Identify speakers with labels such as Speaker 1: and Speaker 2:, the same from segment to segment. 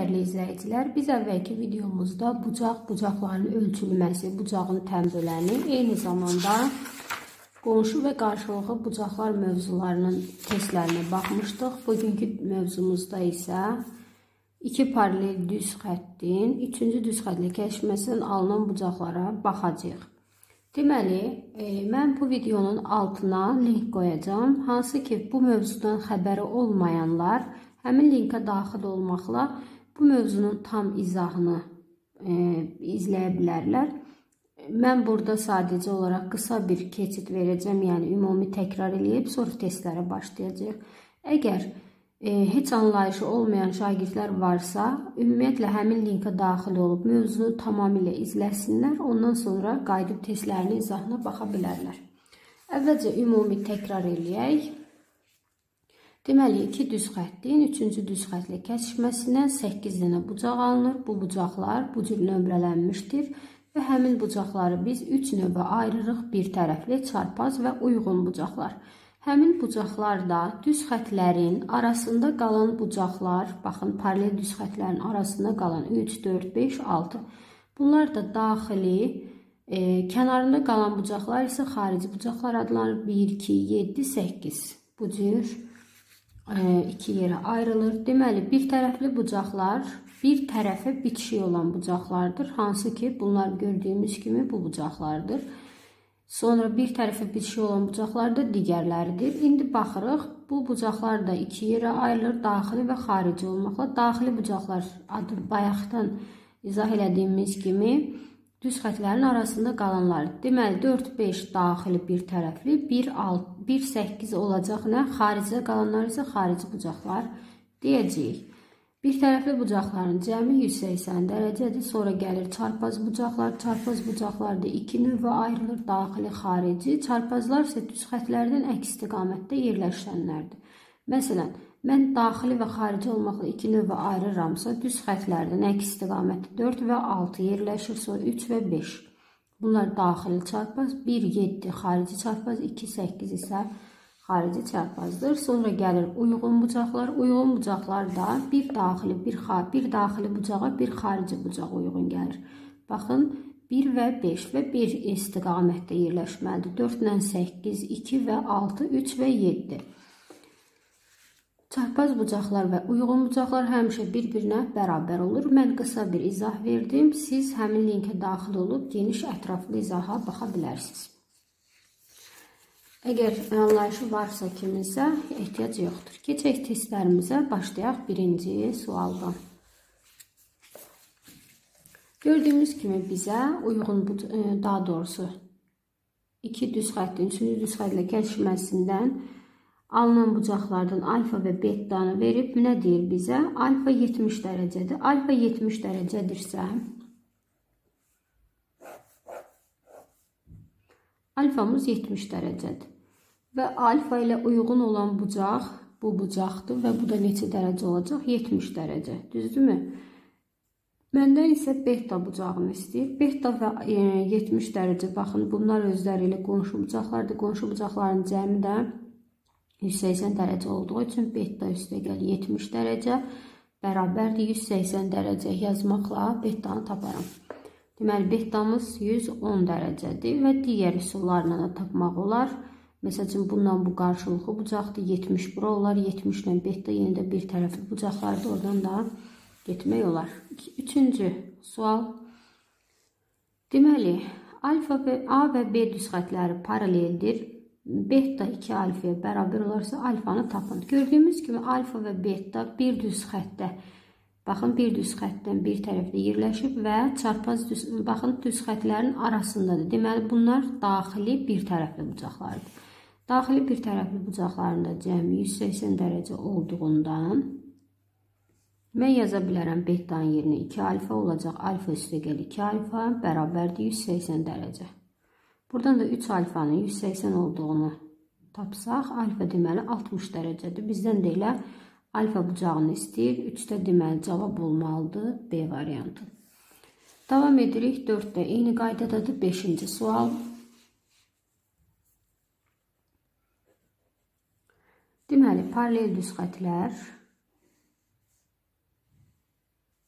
Speaker 1: Dəyərli izləyicilər, biz əvvəlki videomuzda bucaqların ölçülməsi, bucağın tənböləni, eyni zamanda qonşu və qarşılıqlı bucaqlar mövzularının testlərinə baxmışdıq. Bugünkü mövzumuzda isə iki paralel düz xəttin üçüncü düz xəttlə kəsişməsindən alınan bucaqlara baxacağıq. Deməli, mən bu videonun altına link qoyacağım. Hansı ki, bu mövzudan xəbəri olmayanlar həmin linkə daxil olmaqla bu mövzunun tam izahını izləyə bilərlər. Mən burada sadəcə olaraq qısa bir keçid verəcəm, yəni ümumi təkrar eləyib, sonra testlərə başlayacaq. Əgər heç anlayışı olmayan şagirdlər varsa, ümumiyyətlə həmin linkə daxil olub mövzunu tamamilə izləsinlər, ondan sonra qayıdıb testlərinin izahına baxa bilərlər. Əvvəlcə ümumi təkrar eləyək. Deməli, iki düz xəttin üçüncü düz xəttlə kəsişməsindən 8 dənə bucaq alınır. Bu bucaqlar bu cür nömrələnmişdir və həmin bucaqları biz 3 növə ayırırıq. Bir tərəfli, çarpaz və uyğun bucaqlar. Həmin bucaqlar da düz xəttlərin arasında qalan bucaqlar, baxın, paralel düz xəttlərin arasında qalan 3, 4, 5, 6. Bunlar da daxili, kənarında qalan bucaqlar isə xarici bucaqlar adlanır. 1, 2, 7, 8. Bu cür iki yerə ayrılır. Deməli, bir tərəfli bucaqlar bir tərəfə bitişik olan bucaqlardır. Hansı ki, bunlar gördüyümüz kimi bu bucaqlardır. Sonra bir tərəfə bitişik olan bucaqlar da digərləridir. İndi baxırıq, bu bucaqlar da iki yerə ayrılır, daxili və xarici olmaqla. Daxili bucaqlar adı bayaqdan izah elədiyimiz kimi düz xəttlərin arasında qalanlar. Deməli, 4, 5 daxili bir tərəfli, 1, 8 olacaq nə? Xaricdə qalanlar isə xarici bucaqlar deyəcəyik. Bir tərəfli bucaqların cəmi 180 dərəcədir. Sonra gəlir çarpaz bucaqlar. Çarpaz bucaqlar da iki növə ayrılır, daxili, xarici. Çarpazlar isə düz xəttlərdən əks istiqamətdə yerləşənlərdir. Məsələn, mən daxili və xarici olmaqla iki növə ayırıramsa, düz xəttlərdən əks istiqamətdə 4 və 6 yerləşir, sonra 3 və 5. Bunlar daxili çarpaz, 1, 7 xarici çarpaz, 2, 8 isə xarici çarpazdır. Sonra gəlir uyğun bucaqlar. Uyğun bucaqlar da bir daxili bucağa, bir xarici bucağa uyğun gəlir. Baxın, 1 və 5 və 1 istiqamətdə yerləşməlidir. 4 ilə 8, 2 və 6, 3 və 7. Çarpaz bucaqlar və uyğun bucaqlar həmişə bir-birinə bərabər olur. Mən qısa bir izah verdim. Siz həmin linkə daxil olub geniş ətraflı izaha baxa bilərsiniz. Əgər anlayışı varsa kiminsə, ehtiyac yoxdur. Keçək testlərimizə, başlayaq birinci sualdan. Gördüyümüz kimi bizə uyğun, daha doğrusu, iki düz xəttin üçüncü düz xəttlə kəsişməsindən alınan bucaqlardan alfa və betanı verib, nə deyir bizə? Alfa 70 dərəcədir. Alfa 70 dərəcədirsə, alfamız 70 dərəcədir. Və alfa ilə uyğun olan bucaq bu bucaqdır və bu da neçə dərəcə olacaq? 70 dərəcə. Düzdürmü? Məndən isə beta bucağını istəyir. Beta və 70 dərəcə, baxın, bunlar özləri ilə qonşu bucaqlardır. Qonşu bucaqların cəmi də 180 dərəcə olduğu üçün beta üstəgəl 70 dərəcə bərabərdir 180 dərəcə yazmaqla betanı taparam. Deməli, betamız 110 dərəcədir və digər üsullarla da tapmaq olar. Məsəl üçün, bundan bu qarşılıqlı bucaqdır, 70 bura olar, 70 ilə beta yenə də bir tərəfli bucaqlardır, oradan da getmək olar. Üçüncü sual. Deməli, alfa və A və B düz xəttləri paraleldir. Beta 2 alfaya bərabər olarsa alfanı tapın. Gördüyümüz kimi alfa və beta bir düz xəttdə, baxın, bir düz xəttdən bir tərəfdə yerləşib və çarpaz baxın, düz xəttlərin arasındadır. Deməli, bunlar daxili bir tərəfli bucaqlardır. Daxili bir tərəfli bucaqlarında cəmi 180 dərəcə olduğundan mən yaza bilərəm betanın yerinə 2 alfa olacaq. Alfa üstəgəl 2 alfa bərabərdir 180 dərəcə. Buradan da 3 alfanın 180 olduğunu tapsaq, alfa deməli 60 dərəcədir. Bizdən də elə alfa bucağını istəyir. 3-də deməli cavab olmalıdır B variantı. Davam edirik 4-də. Eyni qaydadadır 5-ci sual. Deməli, paralel düz xəttlər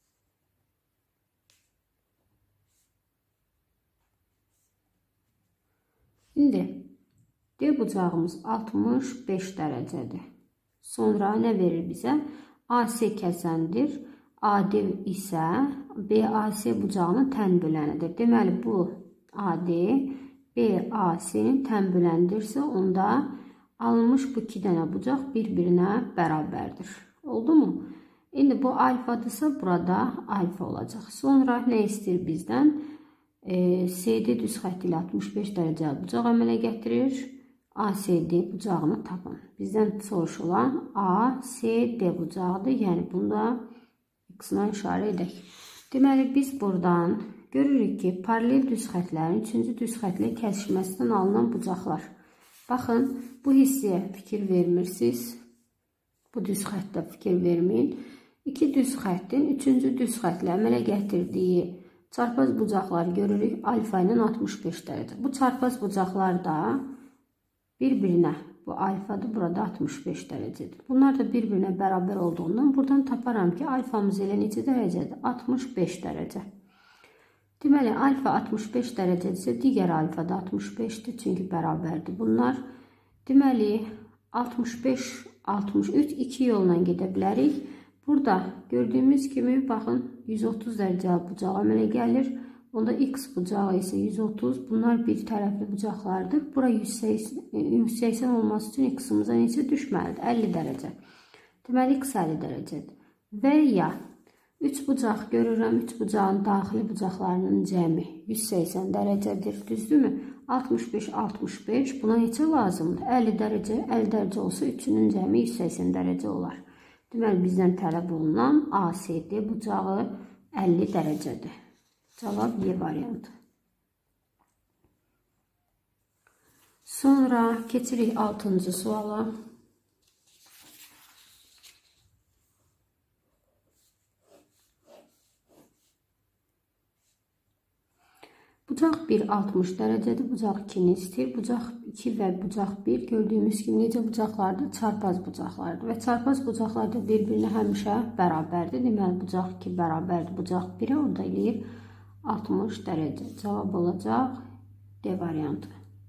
Speaker 1: İndi D bucağımız 65 dərəcədir. Sonra nə verir bizə? AC kəsəndir. AD isə BAC bucağının tən bölənidir. Deməli bu AD BAC-nin tən böləndirsə, onda alınmış bu iki dənə bucaq bir-birinə bərabərdir. Oldu mu? İndi bu alfadırsa burada alfa olacaq. Sonra nə istəyir bizdən? CD düz xətt ilə 65 dərəcəli bucaq əmələ gətirir. ACD bucağını tapın. Bizdən soruşulan ACD bucağıdır. Yəni bunda X-na işarə edək. Deməli biz buradan görürük ki, paralel düz xətlərin 3-cü düz xətlə kəsişməsindən alınan bucaqlar. Baxın, bu hissəyə fikir vermirsiniz. Bu düz xəttə fikir verməyin. İki düz xəttin 3-cü düz xətlə əmələ gətirdiyi çarpaz bucaqları görürük. Alfa ilə 65 dərəcə. Bu çarpaz bucaqlar da bir-birinə, bu alfadır, burada 65 dərəcədir. Bunlar da bir-birinə bərabər olduğundan buradan taparam ki, alfamız elə neçə dərəcədir? 65 dərəcə. Deməli, alfa 65 dərəcədirsə, digər alfa da 65-dir, çünki bərabərdir bunlar. Deməli, 65, 63, 2 yolla gedə bilərik. Burada gördüyümüz kimi, baxın, 130 dərəcəli bucaq əmələ gəlir. Onda X bucağı isə 130. Bunlar bir tərəfli bucaqlardır. Bura 180 olması üçün X-ımıza neçə düşməlidir? 50 dərəcə. Deməli, X 50 dərəcədir. Və ya 3 bucaq görürəm. 3 bucağın daxili bucaqlarının cəmi 180 dərəcədir. Düzdürmü? 65, 65. Buna neçə lazımdır? 50 dərəcə. 50 dərəcə olsa 3-ünün cəmi 180 dərəcə olar. Deməli, bizdən tələb olunan ACD bucağı 50 dərəcədir. Cavab Y variantı. Sonra keçirik 6-cı suala. Bucaq 1 60 dərəcədir. Bucaq 2-ni istəyir. Bucaq 2 və bucaq 1 gördüyümüz kimi necə bucaqlardır? Çarpaz bucaqlardır. Və çarpaz bucaqlar da bir-birinə həmişə bərabərdir. Deməli, bucaq 2 bərabərdir. Bucaq 1-ə o da eləyir 60 dərəcə. Cavab olacaq D variantı.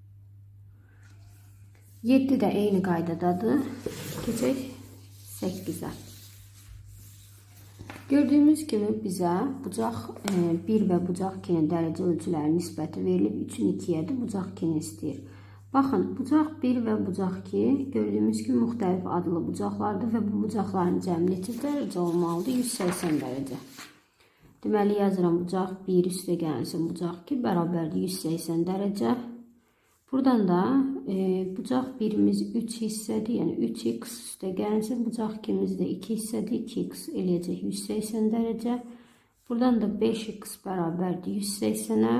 Speaker 1: 7 də eyni qaydadadır. Keçək 8-ə. Gördüyümüz kimi bizə bucaq 1 və bucaq 2-nin dərəcə ölçüləri nisbəti verilib. 3-ün 2-yədir. Bucaq 2-ni istəyir. Baxın, bucaq 1 və bucaq 2 gördüyümüz kimi müxtəlif adlı bucaqlardır və bu bucaqların cəmi neçə dərəcə olmalıdır? 180 dərəcə. Deməli, yazıram bucaq 1 üstə gəlsin, bucaq 2 bərabərdir 180 dərəcə. Buradan da bucaq 1-imiz 3 hissədir, yəni 3x üstə gəlsin, bucaq 2-imiz də 2 hissədir, 2x eləyəcək 180 dərəcə. Buradan da 5x bərabərdir 180-ə.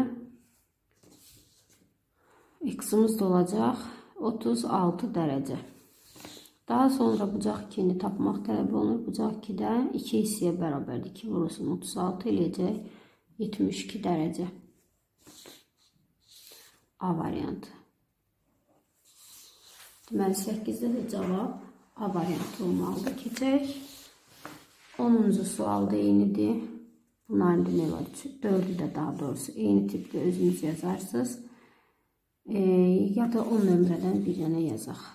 Speaker 1: X-ımız da olacaq 36 dərəcə. Daha sonra bucaq 2-ni tapmaq tələb olunur. Bucaq 2-də 2 hissəyə bərabərdir. 2 vurulsun 36 eləyəcək 72 dərəcə. A variantı. Deməli, 8-də də cavab A variantı olmalıdır. Keçək. 10-cu sual da eynidir. Bunların demək var. 4-ü də daha doğrusu eyni tipdə özünüz yazarsınız. Ya da 10 nömrədən bir dənə yazaq.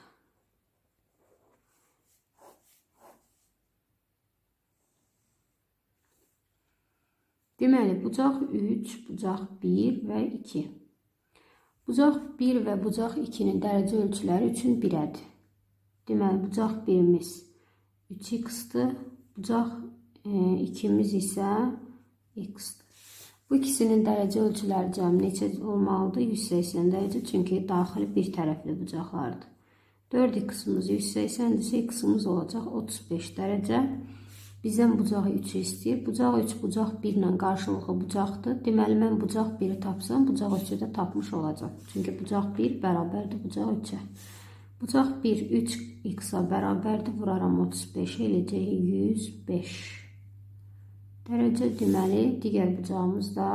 Speaker 1: Deməli, bucaq 3, bucaq 1 və 2. Bucaq 1 və bucaq 2-nin dərəcə ölçüləri 3-ün 1-ədir. Deməli, bucaq 1-imiz 3x-dır, bucaq 2-miz isə x-dır. Bu ikisinin dərəcə ölçüləri cəmi neçə olmalıdır? 180 dərəcə, çünki daxili bir tərəfli bucaqlardır. 4x-imiz 180-dirsə, x-imiz olacaq 35 dərəcə. Bizdən bucağı 3 istəyir. Bucaq 3 bucaq 1 ilə qarşılıqlı bucaqdır. Deməli, mən bucaq 1-i tapsam, bucaq 3-ü də tapmış olacaq. Çünki bucaq 1 bərabərdir bucaq 3-ə. Bucaq 1 3x-a bərabərdir. Vuraram 35 eləyəcək 105 dərəcə. Deməli, digər bucağımız da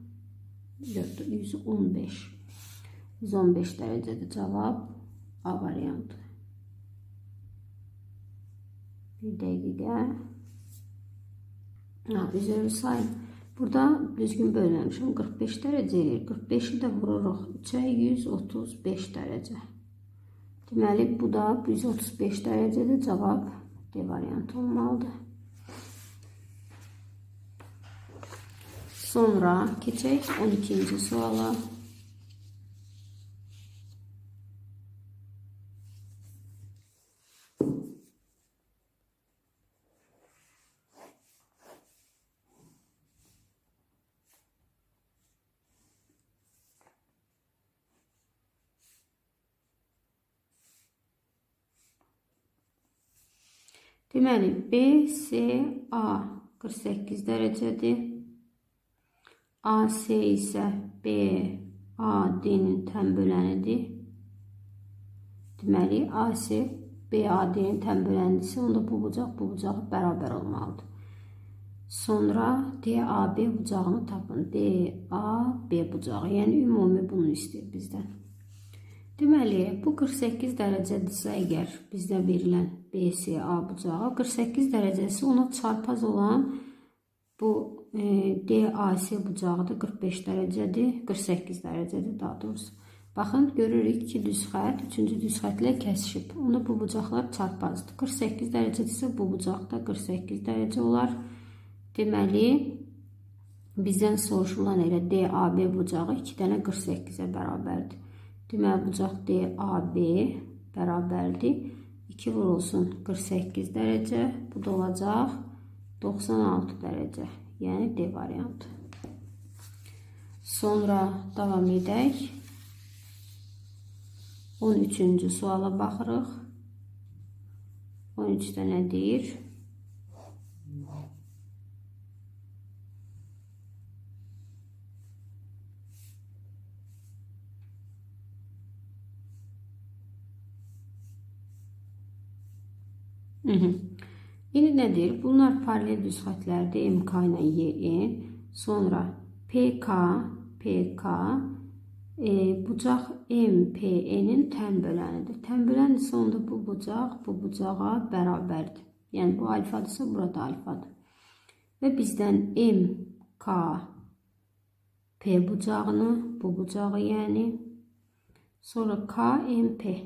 Speaker 1: 115. 115 dərəcədir cavab A variantı. Bir dəqiqə. Üzrü sayın. Burada düzgün bölməmişəm. 45 dərəcə edir. 45-i də vururuq 3-ə 135 dərəcə. Deməli, bu da 135 dərəcədə cavab D variantı olmalıdır. Sonra keçək 12-ci suala. Deməli, BCA 48 dərəcədir. AC isə BAD-nin tən bölənidir. Deməli, AC BAD-nin tən böləndirsə, onda bu bucağı bərabər olmalıdır. Sonra DAB bucağını tapın. DAB bucağı, yəni ümumi bunu istəyir bizdən. Deməli, bu 48 dərəcədirsə əgər bizdə verilən BCA bucağı, 48 dərəcəsi ona çarpaz olan bu DAC bucağı da 45 dərəcədir, 48 dərəcədir daha doğrusu. Baxın, görürük ki, düz xət, 3-cü düz xətlə kəsişib. Onda bu bucaqlar çarpazdır. 48 dərəcədirsə bu bucaq da 48 dərəcə olar. Deməli, bizdən soruşulan elə DAB bucağı 2 dənə 48-ə bərabərdir. Deməli, bucaq DAB bərabərdir. 2 vurulsun 48 dərəcə. Bu da olacaq 96 dərəcə. Yəni D variantı. Sonra davam edək. 13-cü suala baxırıq. 13-də nə deyir? İndi nədir? Bunlar paralel düz xətlərdir. MK ilə YN. Sonra PK bucaq MPN-in tən bölənidir. Tən böləndirsə onda bu bucaq bu bucağa bərabərdir. Yəni bu alfadırsa burada alfadır. Və bizdən MKP bucağını, bu bucağı yəni, sonra KMP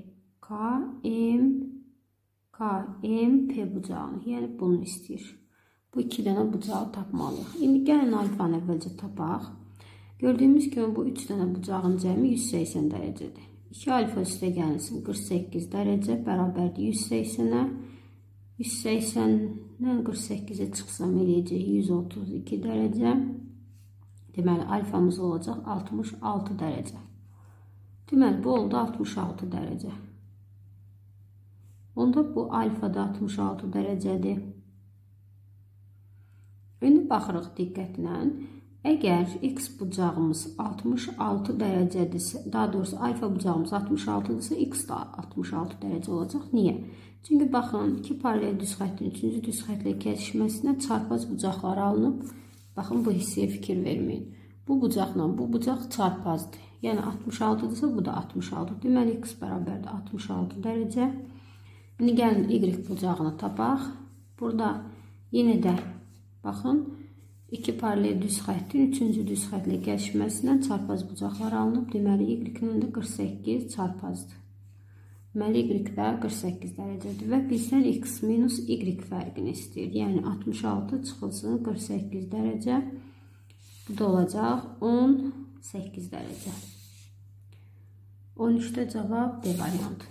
Speaker 1: bucağını, yəni bunu istəyir. Bu 2 dənə bucağı tapmalıyıq. İndi gəlin alfanı əvvəlcə tapaq. Gördüyümüz kimi bu 3 dənə bucağın cəmi 180 dərəcədir. 2 alfa üstə gəlsin 48 dərəcə bərabərdir 180-ə. 180-dən 48-ə çıxsam eləyəcək 132 dərəcə. Deməli, alfamız olacaq 66 dərəcə. Deməli, bu oldu 66 dərəcə. Onda bu alfa da 66 dərəcədir. İndi baxırıq diqqətlə. Əgər x bucağımız 66 dərəcədirsə, daha doğrusu alfa bucağımız 66-dırsa, x da 66 dərəcə olacaq. Niyə? Çünki baxın, 2 paralel düz xəttin 3-cü düz xətlə kəsişməsinə çarpaz bucaqlar alınıb. Baxın, bu hissəyə fikir verməyin. Bu bucaqla bu bucaq çarpazdır. Yəni 66-dırsa, bu da 66. Deməli, x bərabərdir 66 dərəcə. İndi gəlin y bucağını tapaq. Burada yenə də baxın, 2 paralel düz xəttin 3-cü düz xətlə kəsişməsindən çarpaz bucaqlar alınıb. Deməli, y-nin də 48 çarpazdır. Deməli, y də 48 dərəcədir və bizdən x minus y fərqini istəyir. Yəni, 66 çıxılsın 48 dərəcə. Bu da olacaq 18 dərəcə. 13-də cavab D variantı.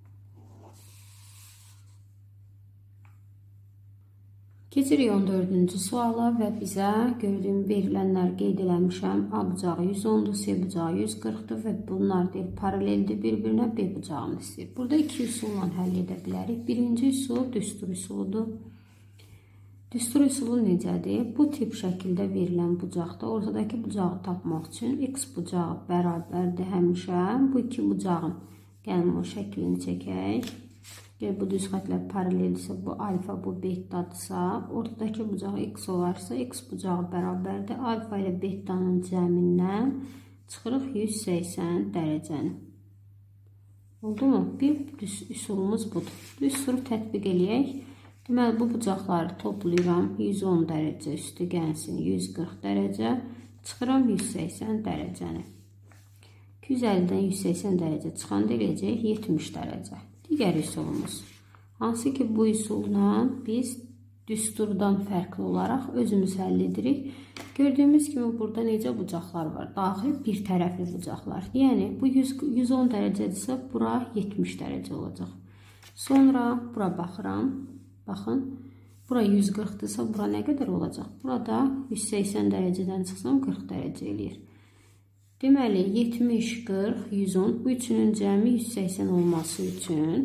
Speaker 1: Keçirik 14-cü suala və bizə gördüyüm verilənlər qeyd eləmişəm. A bucağı 110-dur, C bucağı 140-dur və bunlar deyil, paraleldir bir-birinə, B bucağını istəyir. Burada 2 üsulla həll edə bilərik. Birinci üsul düstur üsuludur. Düstur üsulu necədir? Bu tip şəkildə verilən bucaqda ortadakı bucağı tapmaq üçün x bucağı bərabərdir həmişə. Bu iki bucağın gəlin o şəklini çəkək. Bu düz xətlər paraleldirsə, bu alfa, bu betadırsa, ortadakı bucağı x olarsa, x bucağı bərabərdir. Alfa ilə betanın cəmindən çıxırıq 180 dərəcəni. Oldu mu? Bir düz üsulumuz budur. Düz üsulu tətbiq eləyək. Deməli, bu bucaqları toplayıram. 110 dərəcə üstü gəlsin, 140 dərəcə. Çıxıram 180 dərəcəni. 250-dən 180 dərəcə çıxanda eləyəcək 70 dərəcə. Digər üsulumuz. Hansı ki, bu üsulla biz düsturdan fərqli olaraq özümüz həll edirik. Gördüyümüz kimi burada necə bucaqlar var? Daxil bir tərəfli bucaqlar. Yəni, bu 110 dərəcədirsə, bura 70 dərəcə olacaq. Sonra bura baxıram. Baxın, bura 140-dırsa, bura nə qədər olacaq? Burada 180 dərəcədən çıxsam 40 dərəcə eləyir. Deməli, 70, 40, 110. Bu üçünün cəmi 180 olması üçün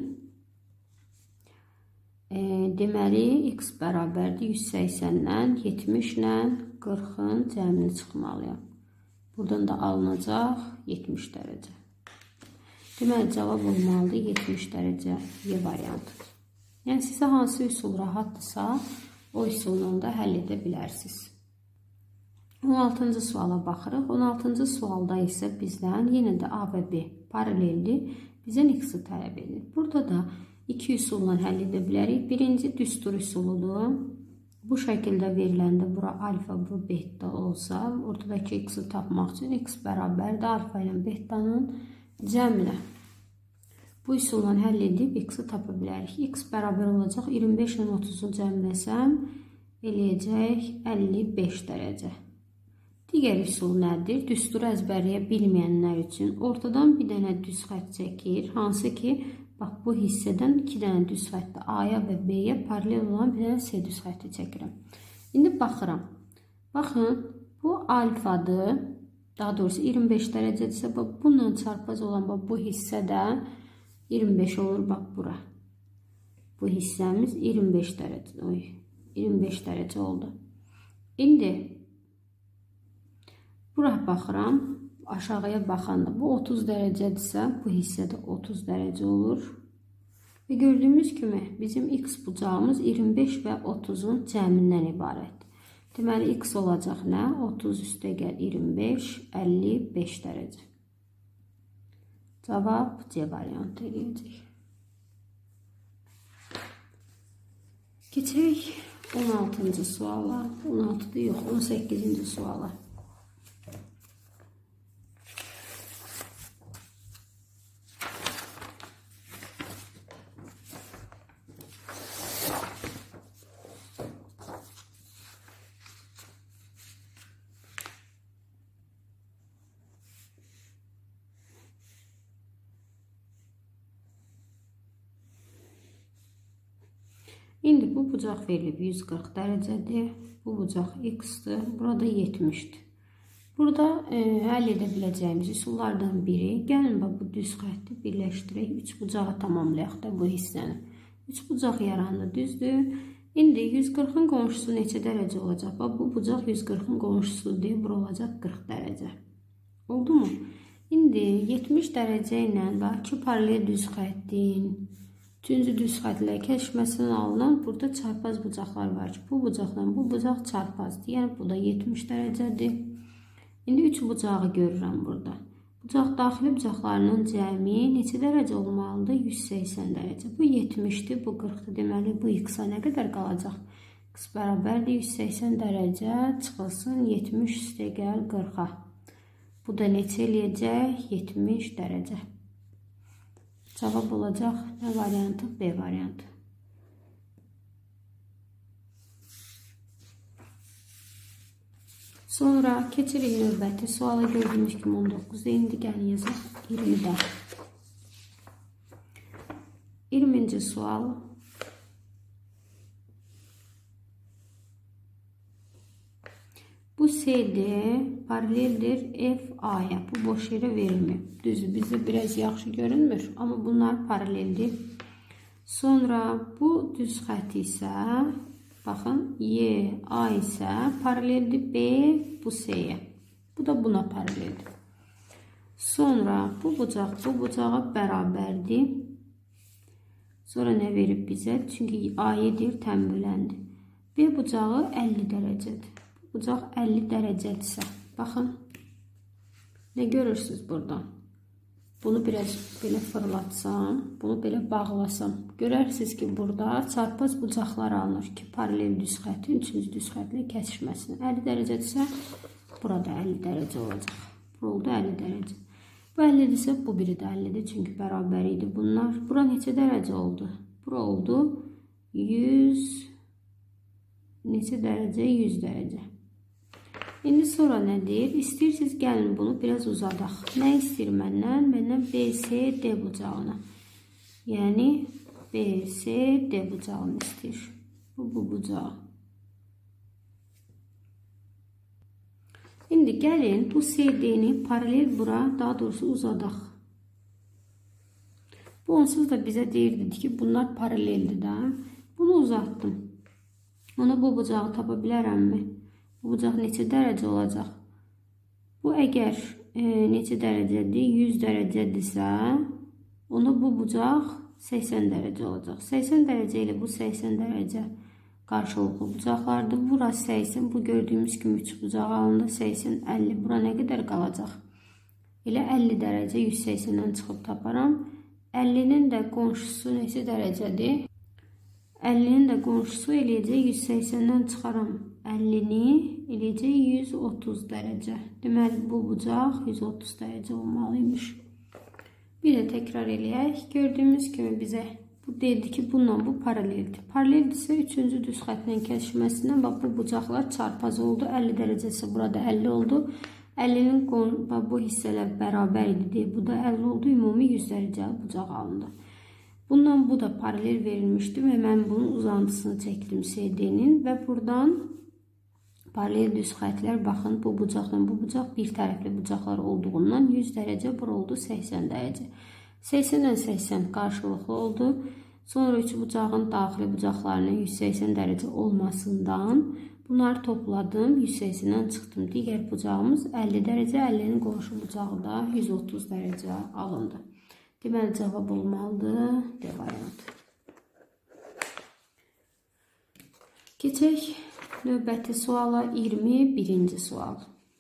Speaker 1: deməli, x bərabərdir 180-dən, 70-lə 40-ın cəmini çıxmalıyam. Buradan da alınacaq 70 dərəcə. Deməli, cavab olmalıdır 70 dərəcə Y variantıdır. Yəni, sizə hansı üsul rahatdırsa, o üsulla da həll edə bilərsiniz. 16-cı suala baxırıq. 16-cı sualda isə bizdən yenə də A və B paraleldir. Bizdən x-i tələb edilir. Burada da iki üsulla həll edə bilərik. Birinci düstur üsuludur. Bu şəkildə veriləndə bura alfa, bu beta olsa, ortadakı x-i tapmaq üçün x bərabərdir alfa ilə betanın cəminə. Bu üsulla həll edib x-i tapa bilərik. X bərabər olacaq 25 ilə 30-u cəmləsəm eləyəcək 55 dərəcə. Digər üsul nədir? Düsturu əzbərləyə bilməyənlər üçün ortadan bir dənə düz xətt çəkir. Hansı ki, bax, bu hissədən 2 dənə düz xəttə A-ya və B-yə paralel olan bir dənə C düz xətti çəkirəm. İndi baxıram. Baxın, bu alfadır. Daha doğrusu 25 dərəcədirsə, bununla çarpaz olan bu hissədə 25 olur, bax, bura. Bu hissəmiz 25 dərəcə. 25 dərəcə oldu. İndi bura baxıram, aşağıya baxanda bu 30 dərəcədirsə, bu hissədə 30 dərəcə olur. Və gördüyümüz kimi bizim x bucağımız 25 və 30-un cəmindən ibarətdir. Deməli, x olacaq nə? 30 üstə gəl 25, 55 dərəcə. Cavab C variantı eləyəcək. Keçək 16-cı suala. 16-da yox, 18-ci suala. İndi bu bucaq verilib 140 dərəcədir. Bu bucaq x-dir. Burada 70-dir. Burada həll edə biləcəyimiz üsullardan biri. Gəlin bu düz xətti birləşdirək. 3 bucağı tamamlayaq da bu hissəni. 3 bucaq yarandı, düzdür. İndi 140-ın qonşusu neçə dərəcə olacaq? Bu bucaq 140-ın qonşusu deyil. Bura olacaq 40 dərəcə. Oldu mu? İndi 70 dərəcə ilə iki paralel düz xəttin 3-cü düz xətlə kəsişməsindən alınan burada çarpaz bucaqlar var ki, bu bucaqla bu bucaq çarpazdır. Yəni, bu da 70 dərəcədir. İndi 3 bucağı görürəm burada. Bucaq daxili bucaqlarının cəmi neçə dərəcə olmalıdır? 180 dərəcə. Bu 70-dir, bu 40-dır. Deməli, bu x-a nə qədər qalacaq? X bərabərdir 180 dərəcə çıxılsın 70 üstə gəl 40-a. Bu da neçə eləyəcək? 70 dərəcə. Cavab olacaq nə variantı? B variantı. Sonra keçirik növbəti suala. Gördüyümüz kimi 19-da indi gəlin yazaq 20-də. 20-ci sual. Bu CD paraleldir FA-ya. Bu boş yerə verilmir. Düzdür, bizdə biraz yaxşı görünmür. Amma bunlar paraleldir. Sonra bu düz xətt isə, baxın, YA isə paraleldir B bu C-yə. Bu da buna paraleldir. Sonra bu bucaq bu bucağa bərabərdir. Sonra nə verib bizə? Çünki A-yedir, tənböləndir. B bucağı 50 dərəcədir. Bucaq 50 dərəcədirsə, baxın, nə görürsünüz buradan? bunu biraz belə fırlatsam, bunu belə bağlasam, görərsiniz ki, burada çarpaz bucaqlar alınır ki, paralel düz xəttin üçüncü düz xətlə kəsişməsin. 50 dərəcədirsə, burada 50 dərəcə olacaq. Bu oldu 50 dərəcə. Bu 50-dirsə, bu biri də 50-dir, çünki bərabər idi bunlar. Bura neçə dərəcə oldu? Bura oldu 100, neçə dərəcə? 100 dərəcə. İndi sonra nə deyir? İstəyirsiniz, gəlin bunu biraz uzadaq. Nə istəyir məndən? Məndən BCD bucağını. Yəni, BCD bucağını istəyir. Bu bucağı. İndi gəlin bu CD-ni paralel bura, daha doğrusu uzadaq. Bu onsuz da bizə deyirdi ki, bunlar paraleldir də. Bunu uzatdım. Ona bu bucağı tapa bilərəmmi? Bu bucaq neçə dərəcə olacaq? Bu əgər neçə dərəcədir? 100 dərəcədirsə, ona bu bucaq 80 dərəcə olacaq. 80 dərəcə ilə bu 80 dərəcə qarşılıqlı bucaqlardır. Burası 80, bu gördüyümüz kimi 3 bucaq alında 80, 50. Bura nə qədər qalacaq? Elə 50 dərəcə 180-dən çıxıb taparam. 50-nin də qonşusu neçə dərəcədir? 50-nin də qonşusu eləyəcək 180-dən çıxaram. 50-ni eləyəcək 130 dərəcə. Deməli, bu bucaq 130 dərəcə olmalıymış. Bir də təkrar eləyək. Gördüyümüz kimi bizə bu dedi ki, bununla bu paraleldir. Paraleldirsə, üçüncü düz xətlə kəsişməsindən bax, bu bucaqlar çarpaz oldu. 50 dərəcəsə burada 50 oldu. 50-nin bu hissələr bərabər idi. Bu da 50 oldu. Ümumi 100 dərəcəli bucaq alındı. Bundan bu da paralel verilmişdi və mən bunun uzantısını çəkdim CD-nin və buradan paralel düz xətlər, baxın, bu bucaqla bu bucaq bir tərəfli bucaqlar olduğundan 100 dərəcə, bura oldu 80 dərəcə. 80-dən 80 qarşılıqlı oldu. Sonra üç bucağın daxili bucaqlarının 180 dərəcə olmasından bunları topladım, 180-dən çıxdım. Digər bucağımız 50 dərəcə, 50-nin qonşu bucağı da 130 dərəcə alındı. Deməli, cavab olmalıdır D variantı. Keçək növbəti suala, 21-ci sual.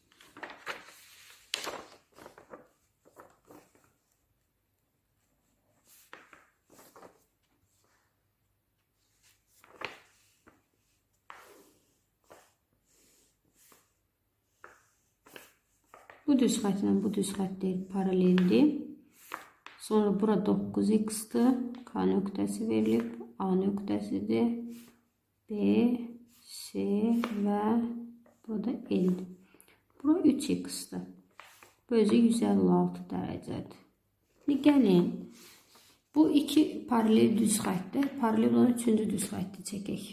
Speaker 1: Bu düz xətlə bu düz xətdir, paraleldir. Sonra bura 9x-dir, K nöqtəsi verilib, A nöqtəsidir, B, C və burada L-dir. Bura 3x-dir. Bu özü 156 dərəcədir. İndi gəlin, bu iki paralel düz xətdir. Paralel olan üçüncü düz xətti çəkək.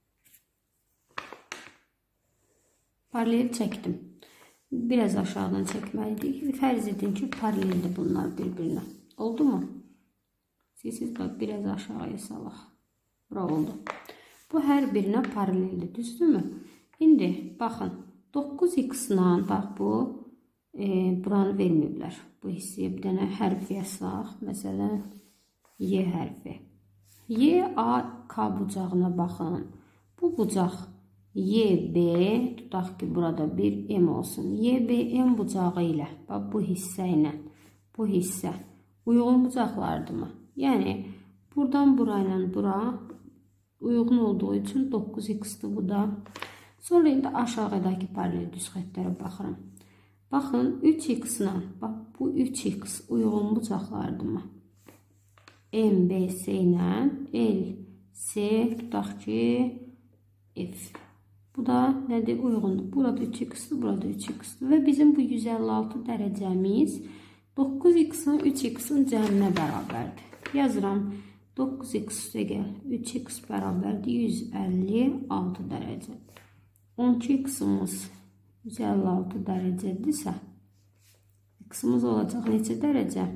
Speaker 1: Paralel çəkdim. Biraz aşağıdan çəkməliydik. Fərz edin ki, paraleldir bunlar bir-birinə. Oldu mu? Siz bax, biraz aşağıya salaq. Bura oldu. Bu hər birinə paraleldir, düzdürmü? İndi, baxın, 9x-la, bax, bu, buranı verməyiblər. Bu hissəyə bir dənə hərf yazsaq, məsələn, Y hərfi. Y, A, K bucağına baxın. Bu bucaq YB, tutaq ki, burada bir M olsun. YBM bucağı ilə, bax, bu hissə ilə, bu hissə uyğun bucaqlardırmı? Yəni, buradan burayla bura uyğun olduğu üçün 9x-dir bu da. Sonra indi aşağıdakı paralel düz xətlərə baxıram. Baxın, 3x-la, bax, bu 3x uyğun bucaqlardırmı? M, B, C ilə L, C, tutaq ki, F. Bu da nədir? Uyğundur. Burada 3x-dir, burada 3x-dir. Və bizim bu 156 dərəcəmiz 9x-in 3x-in cəminə bərabərdir. Yazıram, 9x üstə gəl, 3x bərabərdir 156 dərəcə. 12x-imiz 156 dərəcədirsə, x-imiz olacaq neçə dərəcə?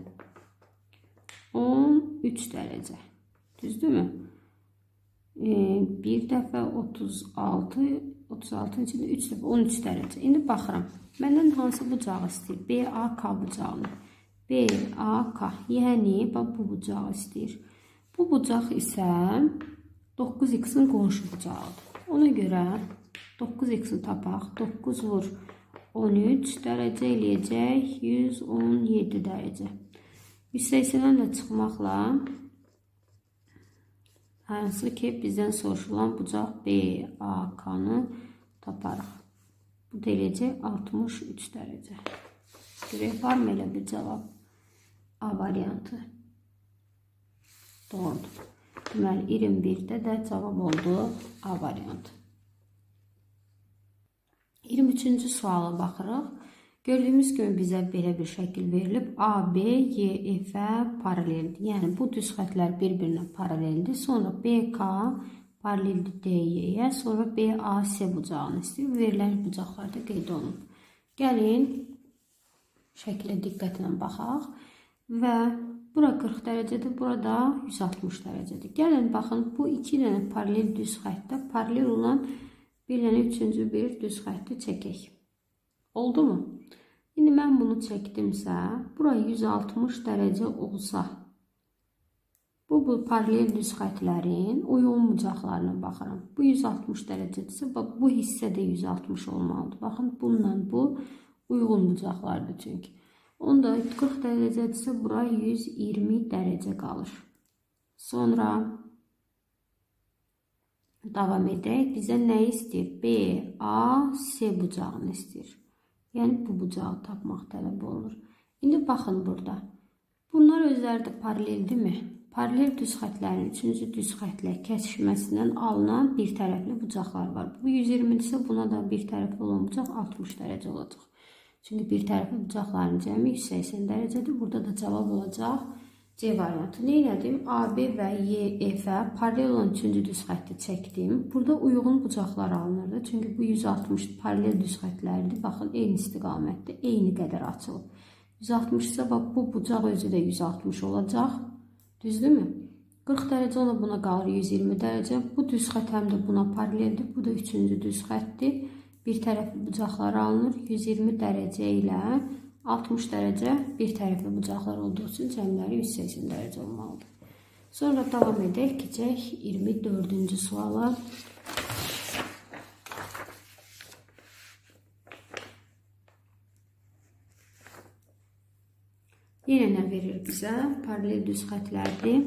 Speaker 1: 13 dərəcə. Düzdürmü? Bir dəfə 36, 36-ın içində 3 dəfə 13 dərəcə. İndi baxıram. Məndən hansı bucağı istəyir? BAK bucağını. BAK, yəni bu bucağı istəyir. Bu bucaq isə 9x-in qonşu bucağıdır. Ona görə 9x-i tapaq. 9 vur 13 dərəcə eləyəcək 117 dərəcə. 180-dən də çıxmaqla hansı ki bizdən soruşulan bucaq BAK-nı taparıq. Bu da eləcək 63 dərəcə. Görək, var mı elə bir cavab? A variantı. Doğrudur. Deməli, 21-də də cavab oldu A variantı. 23-cü suala baxırıq. Gördüyümüz kimi bizə belə bir şəkil verilib. AB, YF-ə paraleldir. Yəni, bu düz xətlər bir-birinə paraleldir. Sonra BK paraleldir DY-yə. Sonra BAS bucağını istəyir. Verilən bucaqlarda qeyd olunub. Gəlin, şəkilə diqqətlə baxaq. Və bura 40 dərəcədir, burada 160 dərəcədir. Gəlin, baxın, bu iki dənə paralel düz xəttdə paralel olan bir dənə üçüncü bir düz xətti çəkək. Oldu mu? İndi mən bunu çəkdimsə, bura 160 dərəcə olsa, bu paralel düz xətlərin uyğun bucaqlarına baxıram. Bu 160 dərəcədirsə, bu hissə də 160 olmalıdır. Baxın, bununla bu uyğun bucaqlardır çünki. Onda 40 dərəcədirsə, bura 120 dərəcə qalır. Sonra davam edək. Bizə nə istəyir? BAS bucağını istəyir. Yəni, bu bucağı tapmaq tələb olunur. İndi baxın burada. Bunlar özləri də paraleldirmi? Paralel düz xətlərin üçüncü düz xətlə kəsişməsindən alınan bir tərəfli bucaqlar var. Bu 120-dirsə, buna da bir tərəfli olan bucaq 60 dərəcə olacaq. Çünki bir tərəfli bucaqların cəmi 180 dərəcədir. Burada da cavab olacaq C variantı. Neylədim? AB və YF-ə paralel olan üçüncü düz xətti çəkdim. Burada uyğun bucaqlar alınırdı. Çünki bu 160 paralel düz xətlərdir. Baxın, eyni istiqamətdə, eyni qədər açılıb. 160 isə bu bucaq özü də 160 olacaq. Düzdürmü? 40 dərəcə ona buna qalır 120 dərəcə. Bu düz xət həm də buna paraleldir. Bu da üçüncü düz xətdir. Bir tərəfli bucaqlar alınır. 120 dərəcə ilə 60 dərəcə bir tərəfli bucaqlar olduğu üçün cəmləri 180 dərəcə olmalıdır. Sonra davam edək, keçək 24-cü suala. Yenə nə verir bizə? Paralel düz xətlərdir.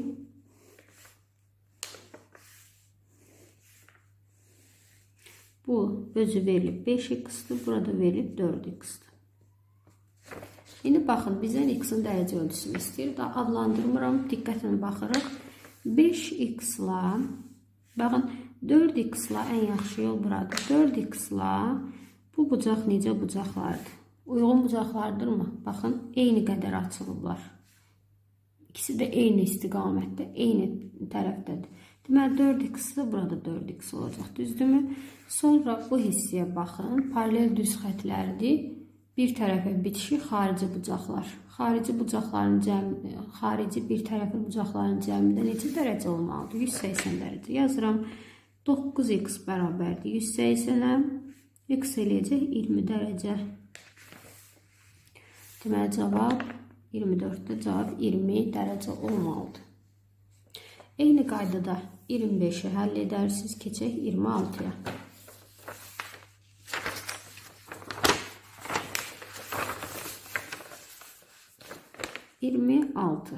Speaker 1: Bu özü verilib 5x-dır, burada verilib 4x-dır. İndi baxın, bizdən x-in dərəcə ölçüsünü istəyir. Daha adlandırmıram, diqqətlə baxırıq. 5x-la, baxın, 4x-la ən yaxşı yol buradır. 4x-la bu bucaq necə bucaqlardır? Uyğun bucaqlardırmı? Baxın, eyni qədər açılıblar. İkisi də eyni istiqamətdə, eyni tərəfdədir. Deməli, 4x-də burada 4x olacaq, düzdürmü? Sonra bu hissəyə baxın, paralel düz xətlərdir. Bir tərəfə bitişik xarici bucaqlar. Xarici bucaqların cəmi, xarici bir tərəfli bucaqların cəmində neçə dərəcə olmalıdır? 180 dərəcə. Yazıram, 9x bərabərdir 180-ə, x eləyəcək 20 dərəcə. Deməli, cavab 24-də cavab 20 dərəcə olmalıdır. Eyni qaydada 25-i həll edərsiniz, keçək 26-ya. 26.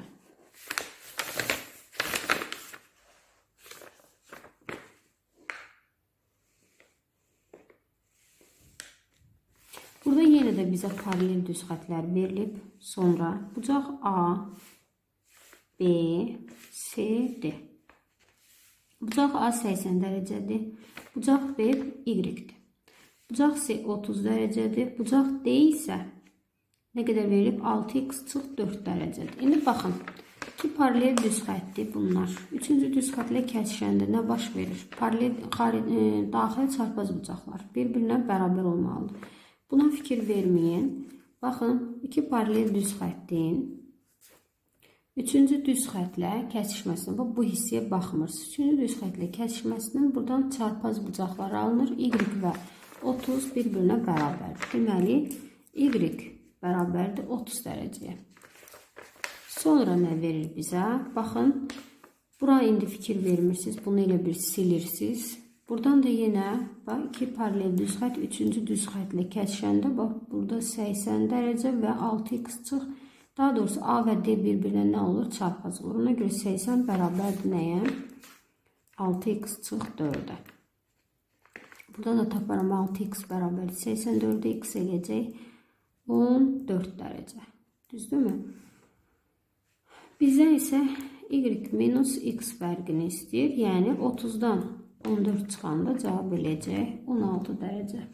Speaker 1: Burada yenə də bizə paralel düz xətlər verilib. Sonra bucaq A, B, C, D. Bucaq A 80 dərəcədir. Bucaq B Y-dir. Bucaq C 30 dərəcədir. Bucaq D isə nə qədər verilib? 6x çıx 4 dərəcədir. İndi baxın, iki paralel düz xətdir bunlar. Üçüncü düz xətlə kəsişəndə nə baş verir? Daxil çarpaz bucaqlar bir-birinə bərabər olmalıdır. Buna fikir verməyin. Baxın, iki paralel düz xəttin üçüncü düz xətlə kəsişməsindən, bu hissəyə baxmırsınız. Üçüncü düz xətlə kəsişməsindən buradan çarpaz bucaqlar alınır. Y və 30 bir-birinə bərabərdir. Deməli, Y bərabərdir 30 dərəcəyə. Sonra nə verir bizə? Baxın, bura indi fikir vermirsiniz. Bunu elə bir silirsiniz. Buradan da yenə iki paralel düz xət, üçüncü düz xətlə kəsişəndə, bax, burada 80 dərəcə və 6x çıx Daha doğrusu A və D bir-birinə nə olur? Çarpaz olur. Ona görə 80 bərabərdir nəyə? 6x çıx 4-ə. Burada da taparam 6x bərabərdir 84-ə, x eləyəcək 14 dərəcə. Düzdürmü? Bizdən isə y minus x fərqini istəyir. Yəni 30-dan 14 çıxanda cavab eləyəcək 16 dərəcə.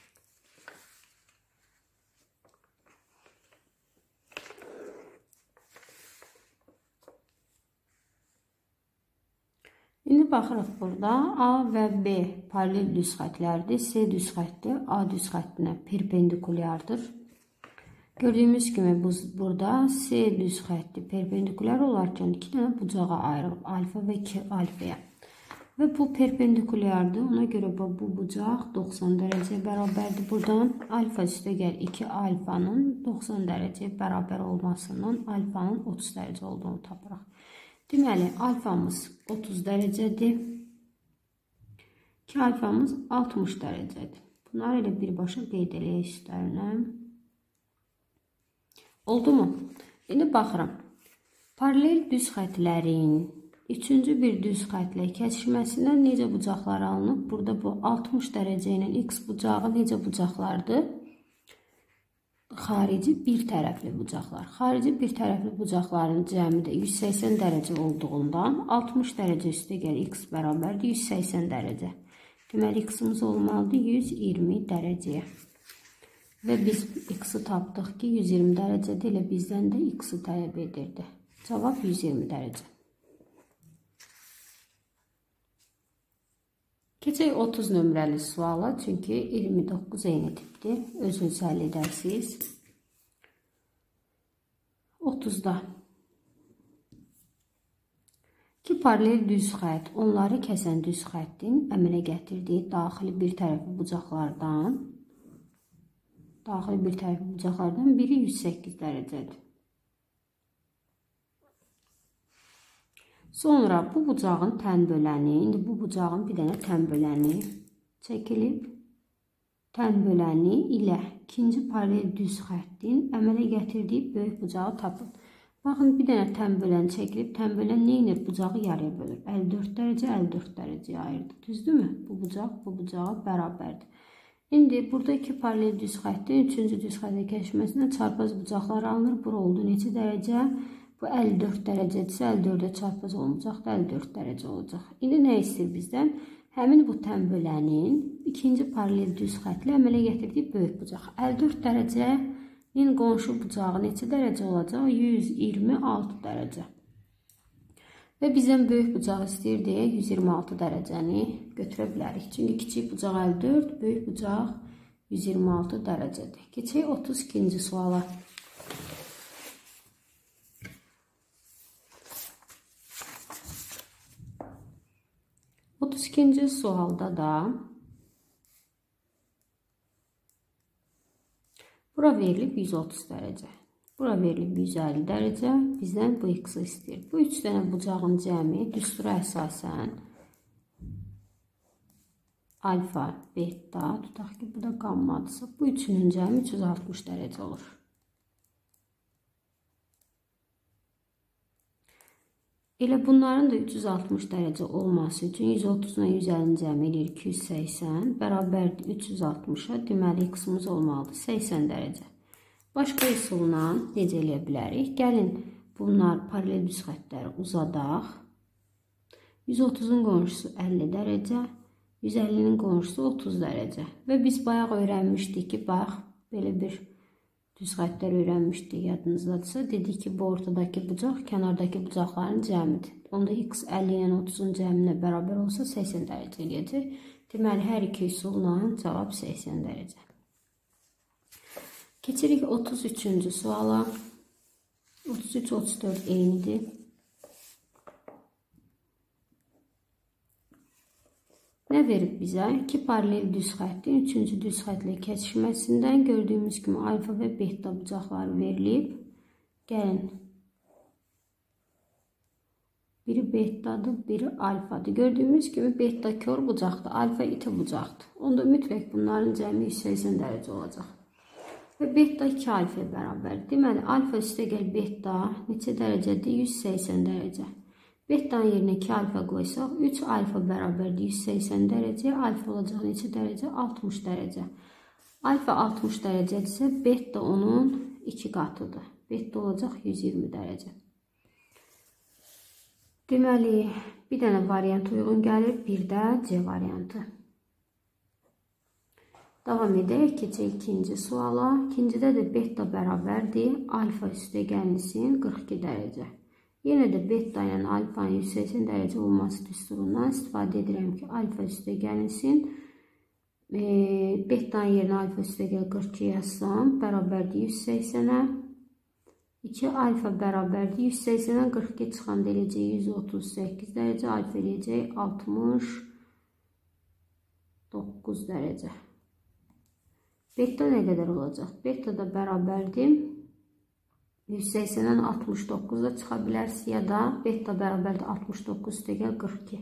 Speaker 1: İndi baxırıq burada A və B paralel düz xətlərdir. C düz xətdir, A düz xəttinə perpendikulyardır. Gördüyümüz kimi burada C düz xətti perpendikulyar olarkən 2 dənə bucağa ayrılıb, alfa və 2 alfaya. Və bu perpendikulyardır. Ona görə bu bucaq 90 dərəcəyə bərabərdir. Buradan alfa üstə gəl 2 alfanın 90 dərəcəyə bərabər olmasından alfanın 30 dərəcə olduğunu tapırıq. Deməli, alfamız 30 dərəcədir. 2 alfamız 60 dərəcədir. Bunları elə birbaşa qeyd eləyək üstlərinə. Oldu mu? İndi baxıram. Paralel düz xətlərin üçüncü bir düz xətlə kəsişməsindən necə bucaqlar alınıb? Burada bu 60 dərəcə ilə x bucağı necə bucaqlardır? Xarici bir tərəfli bucaqlar. Xarici bir tərəfli bucaqların cəmi də 180 dərəcə olduğundan 60 dərəcə üstə gəl x bərabərdir 180 dərəcə. Deməli, x-imiz olmalıdır 120 dərəcəyə. Və biz x-i tapdıq ki, 120 dərəcədə elə bizdən də x-i tələb edirdi. Cavab 120 dərəcə. Keçək 30 nömrəli suala, çünki 29 eyni tipdir. Özünüz həll edərsiniz. 30-da 2 paralel düz xətt, onları kəsən düz xəttin əmələ gətirdiyi daxili bir tərəfli bucaqlardan biri 108 dərəcədir. Sonra bu bucağın tən böləni, indi bu bucağın bir dənə tən böləni çəkilib, tən böləni ilə ikinci paralel düz xəttin əmələ gətirdiyi böyük bucağı tapın. Baxın, bir dənə tən böləni çəkilib, tən bölən nə edir? Bucağı yarıya bölür. 54 dərəcə, 54 dərəcəyə ayırdı. Düzdürmü? Bu bucağa bərabərdir. İndi burada iki paralel düz xəttin üçüncü düz xətə kəsişməsindən çarpaz bucaqlar alınır. Bura oldu neçə dərəcə? Bu 54 dərəcədirsə 54-ə çarpaz olmayacaq da 54 dərəcə olacaq. İndi nə istəyir bizdən? Həmin bu tən bölənin ikinci paralel düz xətlə əmələ gətirdiyi böyük bucaq. 54 dərəcənin qonşu bucağı neçə dərəcə olacaq? 126 dərəcə. Və bizdən böyük bucaq istəyir deyə 126 dərəcəni götürə bilərik. Çünki kiçik bucaq 54, böyük bucaq 126 dərəcədir. Keçək 32-ci suala. 32-ci sualda da bura verilib 130 dərəcə. Bura verilib 150 dərəcə. Bizdən bu x-i istəyir. Bu 3 dənə bucağın cəmi düstura əsasən alfa, beta, tutaq ki, bu da qammadırsa, bu üçünün cəmi 360 dərəcə olur. Elə bunların da 360 dərəcə olması üçün 130-dan 150 cəmi edir 280, bərabərdir 360-a, deməli x-imiz olmalıdır 80 dərəcə. Başqa üsulla necə eləyə bilərik? Gəlin, bunlar paralel düz xəttləri uzadaq. 130-un qonşusu 50 dərəcə, 150-nin qonşusu 30 dərəcə. Və biz bayaq öyrənmişdik ki, bax, belə bir düz xəttlər öyrənmişdik, yadınızdadırsa. Dedik ki, bu ortadakı bucaq kənardakı bucaqların cəmidir. Onda x 50 ilə 30-un cəminə bərabər olsa 80 dərəcə eləyəcək. Deməli, hər iki üsulla cavab 80 dərəcə. Keçirik 33-cü suala. 33-34 eynidir. Nə verib bizə? 2 paralel düz xəttin 3-cü düz xətlə kəsişməsindən gördüyümüz kimi alfa və beta bucaqları verilib. Gəlin. Biri betadır, biri alfadır. Gördüyümüz kimi beta kör bucaqdır, alfa iti bucaqdır. Onda mütləq bunların cəmi 180 dərəcə olacaq. və beta 2 alfaya bərabərdir. Deməli, alfa üstəgəl beta neçə dərəcədir? 180 dərəcə. Betanın yerinə 2 alfa qoysaq, 3 alfa bərabərdir 180 dərəcə. Alfa olacaq neçə dərəcə? 60 dərəcə. Alfa 60 dərəcədirsə, beta onun 2 qatıdır. Beta olacaq 120 dərəcə. Deməli, bir dənə variant uyğun gəlir, bir də C variantı. Davam edək, keçək ikinci suala. İkincidə də beta bərabərdir, alfa üstəgəllisin 42 dərəcə. Yenə də beta ilə alfanın 180 dərəcə olması düsturundan istifadə edirəm ki, alfa üstəgəllisin. Beta'nın yerinə alfa üstəgəl 42 yazsam, bərabərdir 180-ə. 2 alfa bərabərdir 180-dən 42 çıxanda eləyəcək 138 dərəcə, alfa eləyəcək 69 dərəcə. Beta nə qədər olacaq? Beta da bərabərdir 180-dən 69-da çıxa bilərsə, ya da beta bərabərdir 69 üstəgəl 42.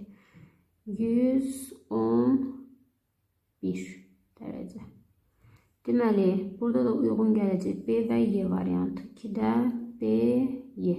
Speaker 1: 111 dərəcə. Deməli, burada da uyğun gələcək B və Y variantı. 2-də B, Y.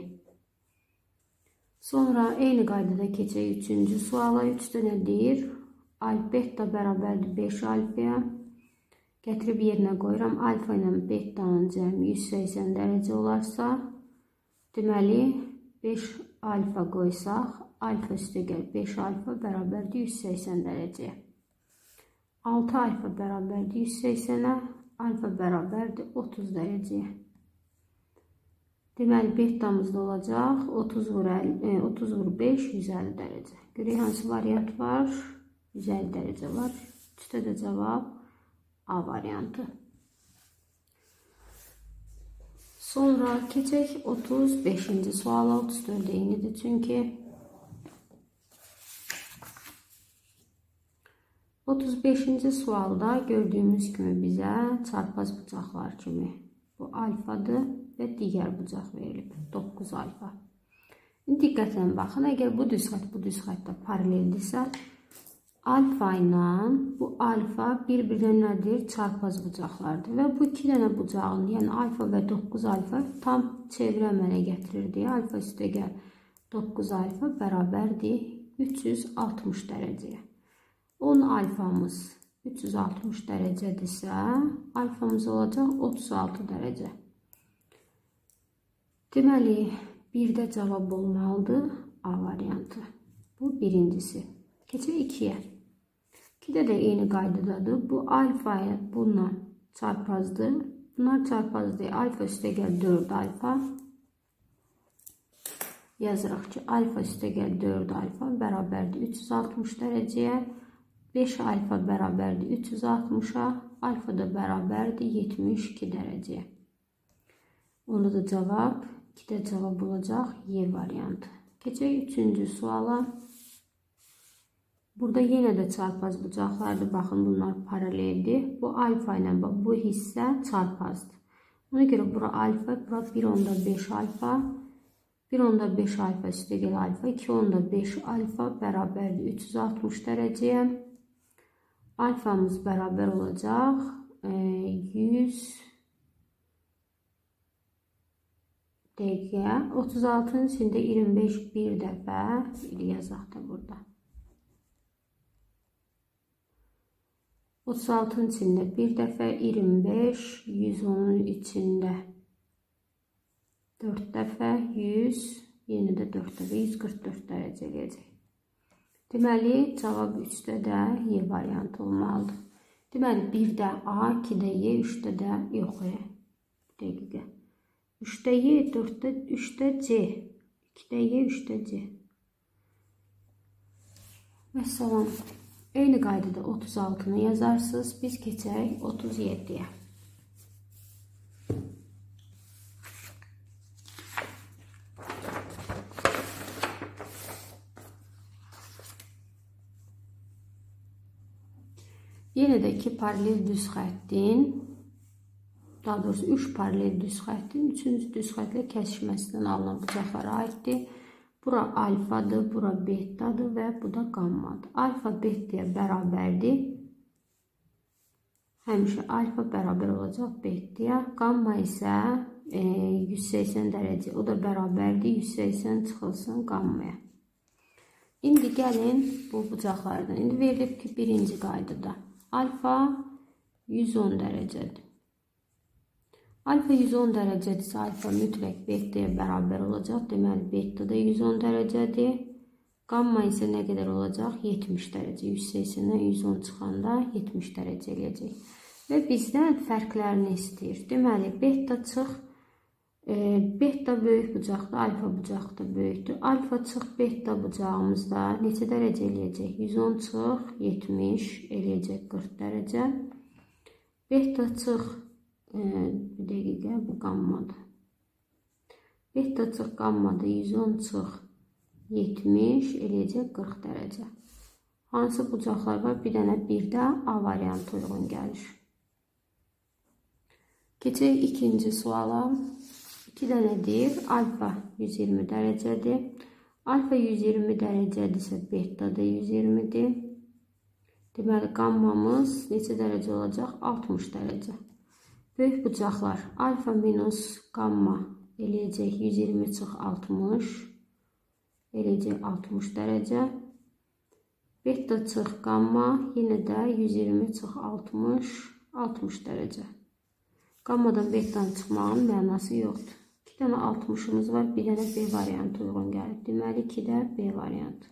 Speaker 1: Sonra eyni qaydada keçək üçüncü suala. 3-də nə deyir? Beta bərabərdir 5 alfaya. Gətirib yerinə qoyuram. Alfa ilə betanın cəmi 180 dərəcə olarsa, deməli 5 alfa qoysaq, alfa üstəgəl 5 alfa bərabərdir 180 dərəcəyə. 6 alfa bərabərdir 180-ə, alfa bərabərdir 30 dərəcəyə. Deməli, betamız da olacaq 30 vur 5, 150 dərəcə. Görək, hansı variant var? 150 dərəcə var. 3-də də cavab A variantı. Sonra keçək 35-ci suala. 34-də eynidir çünki. 35-ci sualda gördüyümüz kimi bizə çarpaz bucaqlar kimi bu alfadır və digər bucaq verilib. 9 alfa. Diqqətlə baxın, əgər bu düz xəttə paraleldirsə, alfa ilə bu alfa bir-birlə nədir? Çarpaz bucaqlardır. Və bu iki dənə bucağın, yəni alfa və 9 alfa tam çevrə əmələ gətirirdi. Alfa üstəgəl 9 alfa bərabərdir 360 dərəcəyə. 10 alfamız 360 dərəcədirsə, alfamız olacaq 36 dərəcə. Deməli, bir də cavab olmalıdır A variantı. Bu birincisi. Keçək 2-yə. 2-də də eyni qaydadadır. Bu alfa bununla çarpazdır. Bunlar çarpazdır. Alfa üstəgəl 4 alfa. Yazırıq ki, alfa üstəgəl 4 alfa bərabərdir 360 dərəcəyə. 5 alfa bərabərdir 360-a. Alfa da bərabərdir 72 dərəcəyə. Onda da cavab, 2-də cavab olacaq Y variantı. Keçək 3-cü suala. Burada yenə də çarpaz bucaqlardır. Baxın, bunlar paraleldir. Bu alfa ilə bu hissə çarpazdır. Ona görə bura alfa, bura 1/5 alfa, 1/5 alfa üstəgəl alfa, 2/5 alfa bərabərdir 360 dərəcəyə. Alfamız bərabər olacaq 100 dəqiqə. 36-nın içində 25 bir dəfə yazaq da burada. 36-nın içində bir dəfə 25, 110-un içində 4 dəfə 100, yenə də 4 dəfə 144 dərəcə eləyəcək. Deməli, cavab 3-də də Y variantı olmalıdır. Deməli, 1-də A, 2-də Y, 3-də də yox, dəqiqə. 3-də Y, 4-də, 3-də C, 2-də Y, 3-də C. Və salam. Eyni qaydada 36-nı yazarsınız. Biz keçək 37-yə. Yenə də 2 paralel düz xəttin, daha doğrusu 3 paralel düz xəttin 3-cü düz xətlə kəsişməsindən alınan bucaqlara aiddir. Bura alfadır, bura betadır və bu da qammadır. Alfa betaya bərabərdir həmişə alfa bərabər olacaq bettaya. Qamma isə 180 dərəcə. O da bərabərdir. 180 çıxılsın qammaya. İndi gəlin bu bucaqlardan. İndi verilib ki, birinci qaydada alfa 110 dərəcədir. Alfa 110 dərəcədirsə alfa mütləq bettaya bərabər olacaq. Deməli, betta da 110 dərəcədir. Qamma isə nə qədər olacaq? 70 dərəcə. 180-dən 110 çıxanda 70 dərəcə eləyəcək. Və bizdən fərqlərini istəyir. Deməli, betta çıx, betta böyük bucaqda, alfa bucaqda böyükdür. Alfa çıx betta bucağımızda neçə dərəcə eləyəcək? 110 çıx 70 eləyəcək 40 dərəcə. Betta çıx, bir dəqiqə, bu qammadır. Betta çıx qammada 110 çıx 70 eləyəcək 40 dərəcə. Hansı bucaqlar var? Bir dənə bir də A variantı uyğun gəlir. Keçək ikinci suala. 2 dənədir. Alfa 120 dərəcədir. Alfa 120 dərəcədirsə betta da 120-dir. Deməli, qammamız neçə dərəcə olacaq? 60 dərəcə. Böyük bucaqlar alfa minus qamma eləyəcək 120 çıx 60 eləyəcək 60 dərəcə. Betta çıx qamma yenə də 120 çıx 60 dərəcə. Qammadan bettanın çıxmağının mənası yoxdur. 2 dənə 60'ımız var, bir dənə B variantı uyğun gəlir. Deməli, 2 də B variantı.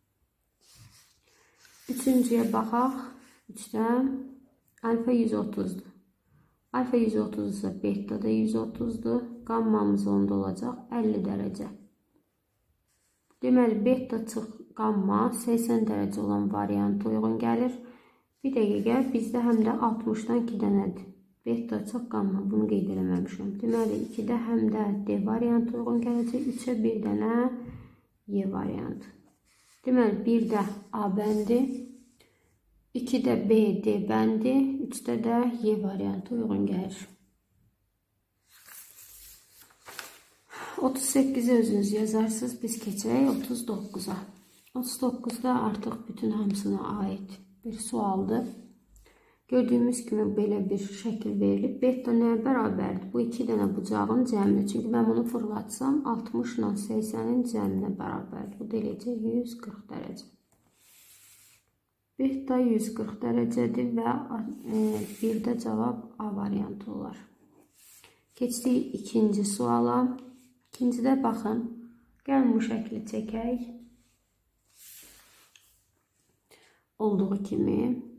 Speaker 1: Üçüncüyə baxaq. 3-də alfa 130'dur. Alfa 130 ise betta da 130'dur. Qammamız onda olacaq 50 dərəcə. Deməli, betta çıx qamma 80 dərəcə olan variantı uyğun gəlir. Bir dəqiqə, bizdə həm də 60'dan 2 dənədir. Betta çıx qamma, bunu qeyd eləməmişəm. Deməli, 2-də həm də D variantı uyğun gələcək. 3-ə bir dənə Y variantı. Deməli, 1-də A bəndi, 2-də B, D bəndi, 3-də də Y variantı uyğun gəlir. 38'i özünüz yazarsınız. Biz keçək 39'a. 39'da artıq bütün hamısına ait bir sualdır. Gördüyümüz kimi belə bir şəkil verilib. Betta nəyə bərabərdir? Bu 2 dənə bucağın cəmini. Çünki mən bunu fırlatsam 60 ilə 80'in cəminə bərabərdir. Bu da eləyəcək 140 dərəcə. Betta 140 dərəcədir və bir də cavab A variantı olar. Keçdik ikinci suala. İkincidə baxın. Gəlin bu şəkli çəkək. Olduğu kimi.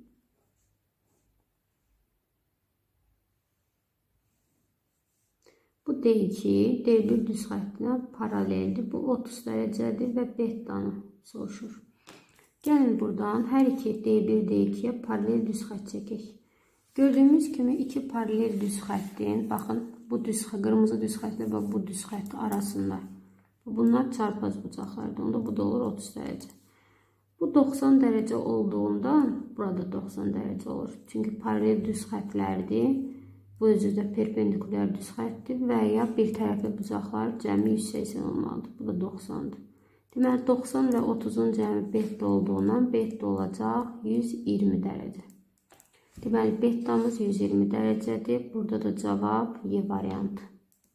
Speaker 1: Bu D2, D1 düz xəttinə paraleldir. Bu 30 dərəcədir və bettanı soruşur. Gəlin buradan hər iki D1, D2'yə paralel düz xətt çəkək. Gördüyümüz kimi iki paralel düz xəttin, baxın, bu düz xətt, qırmızı düz xəttlə və bu düz xətt arasında. Bunlar çarpaz bucaqlardır. Onda bu da olur 30 dərəcə. Bu 90 dərəcə olduğundan burada 90 dərəcə olur. Çünki paralel düz xəttlərdir. Bu özü də perpendikulyar düz xəttdir və ya bir tərəfli bucaqlar cəmi 180 olmalıdır. Bu da 90'dır. Deməli, 90 və 30'un cəmi betta olduğundan betta olacaq 120 dərəcə. Deməli, bettamız 120 dərəcədir. Burada da cavab Y variantı.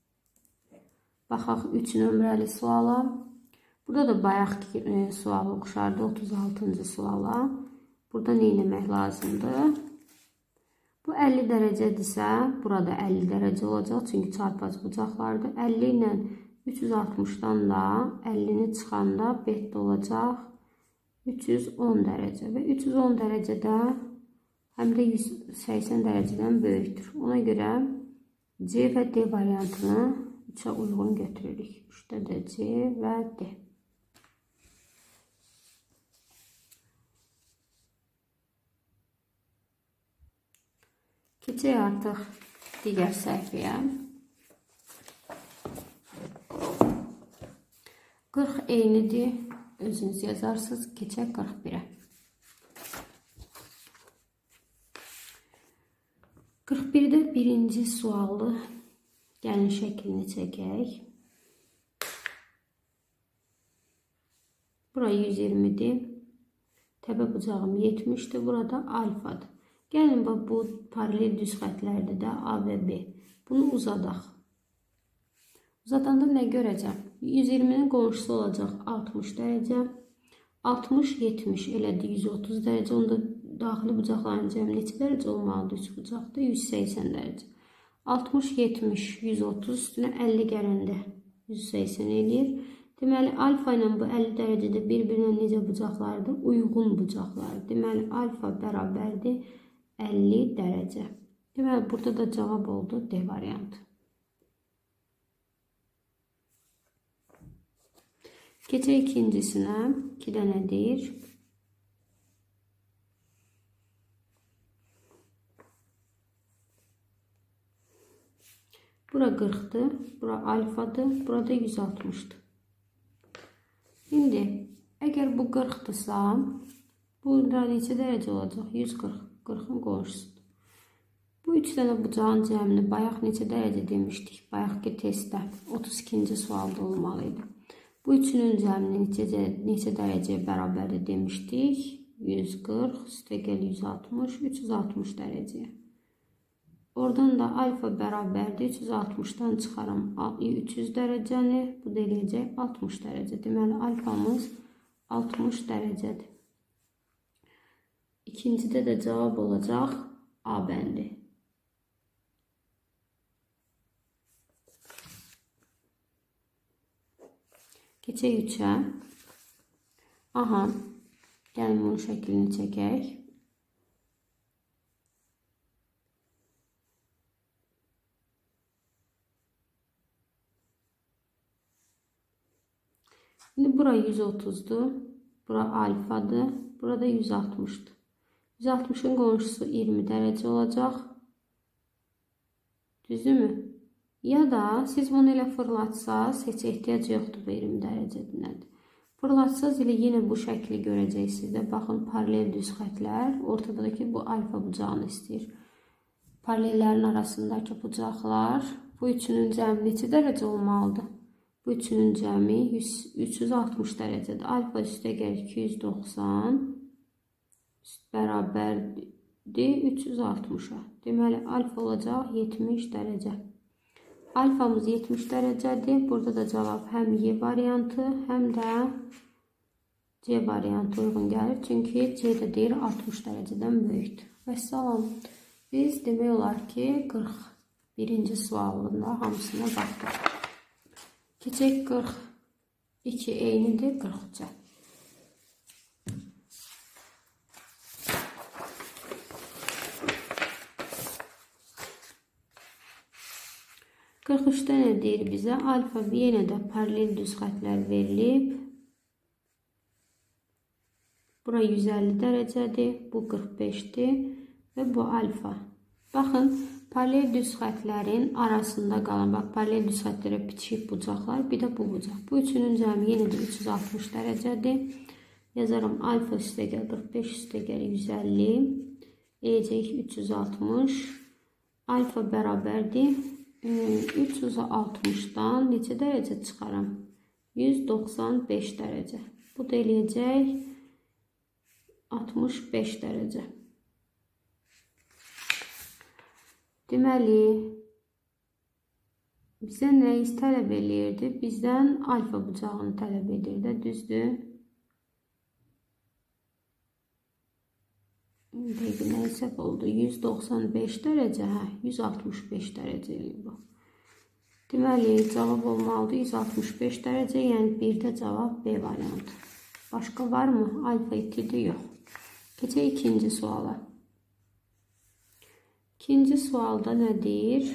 Speaker 1: Baxaq 3 nömrəli suala. Burada da bayaqki suala oxşardı, 36-cı suala. Burada nə etmək lazımdır? Bu 50 dərəcədirsə, burada 50 dərəcə olacaq. Çünki çarpaz bucaqlardır. 50 ilə 360'dan da 50'ni çıxanda betta olacaq 310 dərəcə. Və 310 dərəcədə həm də 180 dərəcədən böyükdür. Ona görə C və D variantını 3'ə uyğun götürürük. 3'də də C və D. Keçək artıq digər səhifəyə. 40 eynidir. Özünüz yazarsınız. Keçək 41'ə. 41'də birinci sualı gəlin şəklini çəkək. Bura 120'dir. Təpə bucağım 70'dir. Burada alfadır. Gəlin bu paralel düz xətlərdir də A və B. Bunu uzadaq. Uzadanda nə görəcəm? 120-nin qonşusu olacaq 60 dərəcə. 60, 70 elədi 130 dərəcə. Onda daxili bucaqların cəmi neçə dərəcə olmalıdır? 3 bucaqda 180 dərəcə. 60, 70, 130 üstünə 50 gələndə 180 eləyir. Deməli, alfa ilə bu 50 dərəcədə bir-birinə necə bucaqlardır? Uyğun bucaqlardır. Deməli, alfa bərabərdir 50 dərəcə. Deməli, burada da cavab oldu D variantı. Keçək ikincisinə. 2 dənədir. Bura 40'dır. Bura alfadır. Burada 160'dır. Şimdi əgər bu 40'dırsa, burada neçə dərəcə olacaq? 140. 40'ın qonşusudur. Bu 3 dənə bucağın cəmini bayaq neçə dərəcə demişdik? Bayaqki testdə 32-ci sualda olmalıydı. Bu üçünün cəmini neçə dərəcəyə bərabərdir demişdik? 140 üstə gəl 160, 360 dərəcəyə. Oradan da alfa bərabərdir. 360'dan çıxaram 300 dərəcəni. Bu da eləyəcək 60 dərəcə. Deməli, alfamız 60 dərəcədir. İkincidə də cavab olacaq A bəndi. Keçək 3'ə. Aha, gəlin bunun şəklini çəkək. Şimdi bura 130'dur. Bura alfadır. Burada 160'dır. 160'ın qonşusu 20 dərəcə olacaq. Düzdürmü? Ya da siz bunu elə fırlatsaz, heç ehtiyac yoxdur bu 20 dərəcədir. Fırlatsaz ilə yenə bu şəkli görəcəksiniz də. Baxın, paralel düz xətlər. Ortadakı bu alfa bucağını istəyir. Paralellərin arasındakı bucaqlar. Bu üçünün cəmi neçə dərəcə olmalıdır? Bu üçünün cəmi 360 dərəcədir. Alfa üstə gəl 290 bərabərdir 360'a. Deməli, alfa olacaq 70 dərəcə. Alfamız 70 dərəcədir. Burada da cavab həm Y variantı, həm də C variantı uyğun gəlir. Çünki C də deyir 60 dərəcədən böyükdür. Vəssalam. Biz demək olar ki 41-ci sualında hamısına baxdıq. Keçək 42 eynidir 43'ə. Qırx üçdə nə deyir bizə? Alfa yenə də paralel düz xətlər verilib. Bura 150 dərəcədir. Bu 45'dir. Və bu alfa. Baxın, paralel düz xətlərin arasında qalan, bax, paralel düz xətlərə bitişik bucaqlar, bir də bu bucaq. Bu üçünün cəmi yenə də 360 dərəcədir. Yazaram alfa üstə gəl 45 üstə gəl 150. Eləyəcək 360. Alfa bərabərdir. 360'dan neçə dərəcə çıxaram? 195 dərəcə. Bu da eləyəcək 65 dərəcə. Deməli, bizə nəyiz tələb eləyirdi? Bizdən alfa bucağını tələb edirdi, düzdür? Peki, nə hesab oldu? 195 dərəcə, 165 dərəcə eləyir bu. Deməli, cavab olmalıdır 165 dərəcə, yəni bir də cavab B variantı. Başqa var mı? Alfa itidir, yox. Keçək ikinci suala. İkinci sualda nə deyir?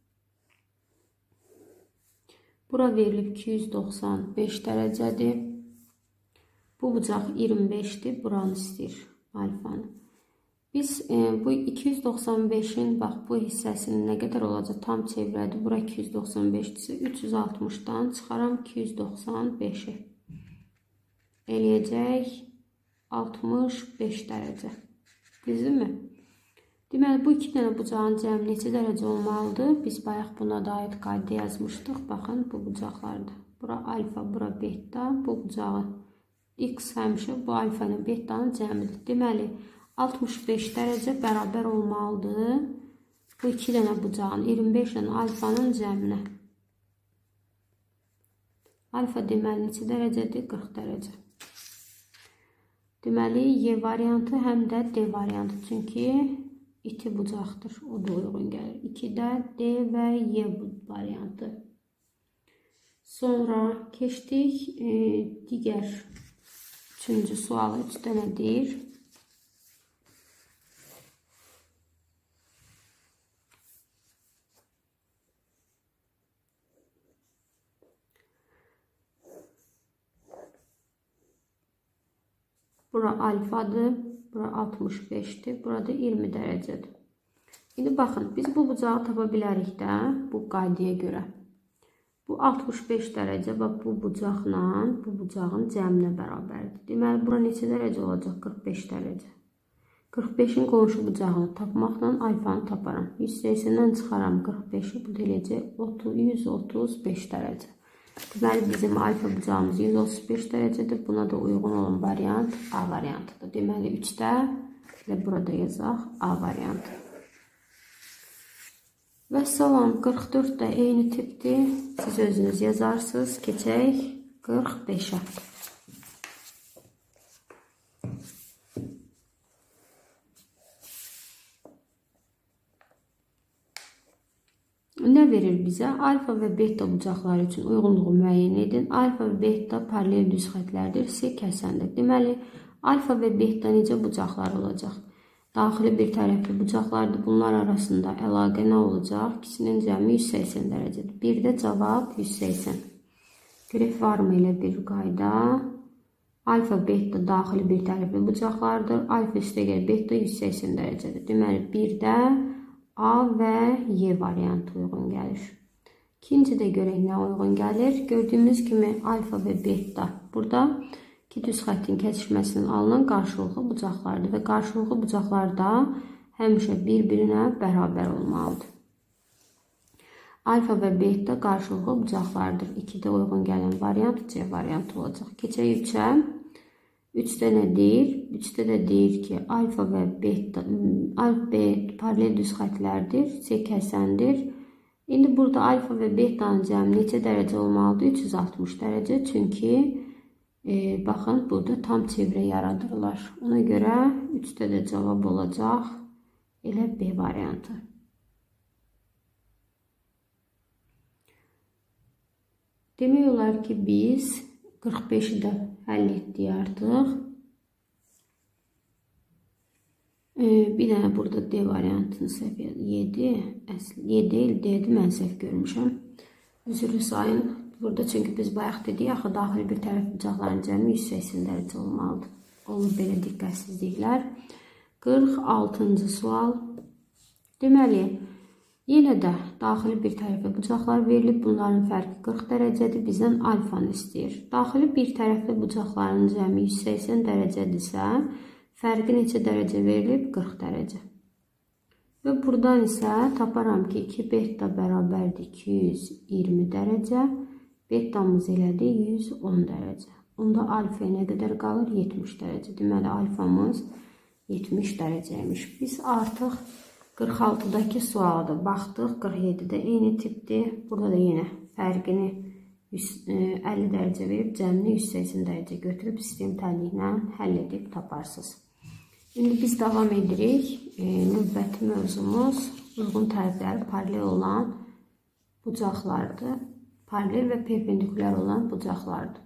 Speaker 1: Bura verilib 295 dərəcədir. Bu bucaq 25'dir, buranı istəyir alfanı. Biz bu 295'in bax bu hissəsinin nə qədər olacaq? Tam çevrədir. Bura 295'dirsə 360'dan çıxaram 295'i. Eləyəcək 65 dərəcə. Düzdürmü? Deməli, bu iki dənə bucağın cəmi neçə dərəcə olmalıdır? Biz bayaq buna da aid qayda yazmışdıq. Baxın, bu bucaqlardır. Bura alfa, bura beta. Bu bucağı X həmişə bu alfa ilə betanın cəmidir. Deməli, 65 dərəcə bərabər olmalıdır. Bu 2 dənə bucağın 25 ilə alfanın cəminə. Alfa deməli neçə dərəcədir? 40 dərəcə. Deməli, Y variantı həm də D variantı. Çünki iti bucaqdır. O da uyğun gəlir. 2-də D və Y variantı. Sonra keçdik digər 3-cü sualı 3 dənə deyir. Bura alfadır, bura 65'dir, burada 20 dərəcədir. İndi baxın, biz bu bucağı tapa bilərik də, bu qaydaya görə. Bu 65 dərəcə və bu bucaqla bu bucağın cəminə bərabərdir. Deməli, bura neçə dərəcə olacaq? 45 dərəcə. 45'in qonşu bucağını tapmaqla alfanı taparam. 180'dən çıxaram 45'i, bu da eləcək 135 dərəcə. Deməli, bizim alfa bucağımız 135 dərəcədir. Buna da uyğun olan variant A variantıdır. Deməli, 3-də və burada yazaq A variantı. Və salam, 44 də eyni tipdir. Siz özünüz yazarsınız. Keçək 45'ə. Nə verir bizə? Alfa və beta bucaqları üçün uyğunluğu müəyyən edin. Alfa və beta paralel düz xətlərdir. C kəsəndir. Deməli, alfa və beta necə bucaqlar olacaq? Daxili bir tərəfli bucaqlardır. Bunlar arasında əlaqə nə olacaq? İkisinin cəmi 180 dərəcədir. Bir də cavab 180. Graf varmı ilə bir qayda? Alfa, beta daxili bir tərəfli bucaqlardır. Alfa üstəgəl beta 180 dərəcədir. Deməli, bir də A və Y variantı uyğun gəlir. İkinci də görək nə uyğun gəlir. Gördüyümüz kimi alfa və beta burada iki düz xəttin kəsişməsindən alınan qarşılıqlı bucaqlardır və qarşılıqlı bucaqlarda həmişə bir-birinə bərabər olmalıdır. Alfa və beta qarşılıqlı bucaqlardır. 2-də uyğun gələn variant C variantı olacaq. Keçək 3-ə. 3-də nə deyir? 3-də də deyir ki, alfa və beta paralel düz xətlərdir, C kəsəndir. İndi burada alfa və betanın cəmi neçə dərəcə olmalıdır? 360 dərəcə. Çünki baxın, burada tam çevrə yaradırlar. Ona görə 3-də də cavab olacaq elə B variantı. Demək olar ki, biz 45'i də həll etdik artıq. Bir dənə burada D variantını səhv 7 deyil, D-dir, mən səhv görmüşəm. Üzrlü sayın. Burada çünki biz bayaq dedik, axı daxili bir tərəf bucaqların cəmi 180 dərəcə olmalıdır. Olur belə diqqətsizliklər. 46-cı sual. Deməli, yenə də daxili bir tərəfli bucaqlar verilib. Bunların fərqi 40 dərəcədir. Bizdən alfanı istəyir. Daxili bir tərəfli bucaqların cəmi 180 dərəcədirsə, fərqi neçə dərəcə verilib? 40 dərəcə. Və buradan isə taparam ki, 2 beta bərabərdir 220 dərəcə. Betamız elədi 110 dərəcə. Onda alfa nə qədər qalır? 70 dərəcə. Deməli, alfamız 70 dərəcəymiş. Biz artıq 46'daki suala da baxdıq. 47'də eyni tipdir. Burada da yenə fərqini 50 dərəcə verib, cəmini 180 dərəcə götürüb sistem tənliklə həll edib taparsınız. İndi biz davam edirik. Növbəti mövzumuz uyğun tərəfləri paralel olan bucaqlardır. Paralel və perpendikulyar olan bucaqlardır.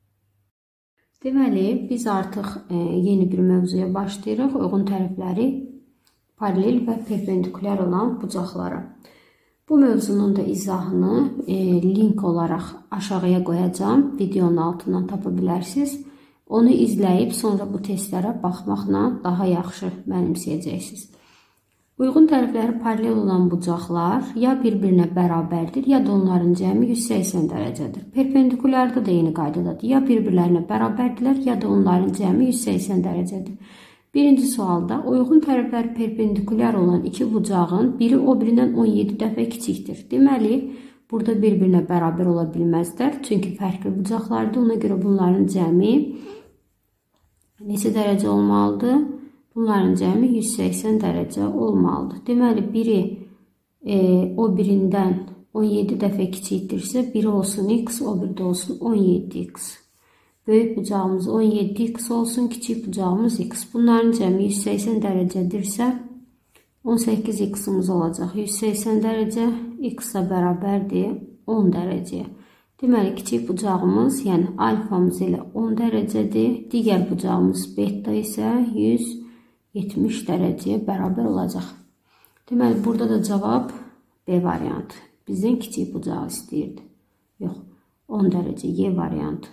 Speaker 1: Deməli, biz artıq yeni bir mövzuya başlayırıq. Uyğun tərəfləri paralel və perpendikulyar olan bucaqlara. Bu mövzunun da izahını link olaraq aşağıya qoyacağım. Videonun altından tapa bilərsiniz. Onu izləyib sonra bu testlərə baxmaqla daha yaxşı mənimsəyəcəksiniz. Uyğun tərəfləri paralel olan bucaqlar ya bir-birinə bərabərdir, ya da onların cəmi 180 dərəcədir. Perpendikulyarda da yeni qaydadadır. Ya bir-birlərinə bərabərdirlər, ya da onların cəmi 180 dərəcədir. Birinci sualda uyğun tərəfləri perpendikulyar olan iki bucağın biri o birindən 17 dəfə kiçikdir. Deməli, burada bir-birinə bərabər ola bilməzlər. Çünki fərqli bucaqlardır. Ona görə bunların cəmi neçə dərəcə olmalıdır? Bunların cəmi 180 dərəcə olmalıdır. Deməli, biri o birindən 17 dəfə kiçikdirsə, biri olsun x, o biri də olsun 17x. Böyük bucağımız 17x olsun, kiçik bucağımız x. Bunların cəmi 180 dərəcədirsə, 18x'imiz olacaq 180 dərəcə, x-a bərabərdir 10 dərəcəyə. Deməli, kiçik bucağımız, yəni alfamız ilə 10 dərəcədir. Digər bucağımız beta isə 170 dərəcəyə bərabər olacaq. Deməli, burada da cavab B variantı. Bizdən kiçik bucağı istəyirdi. Yox, 10 dərəcə Y variantı.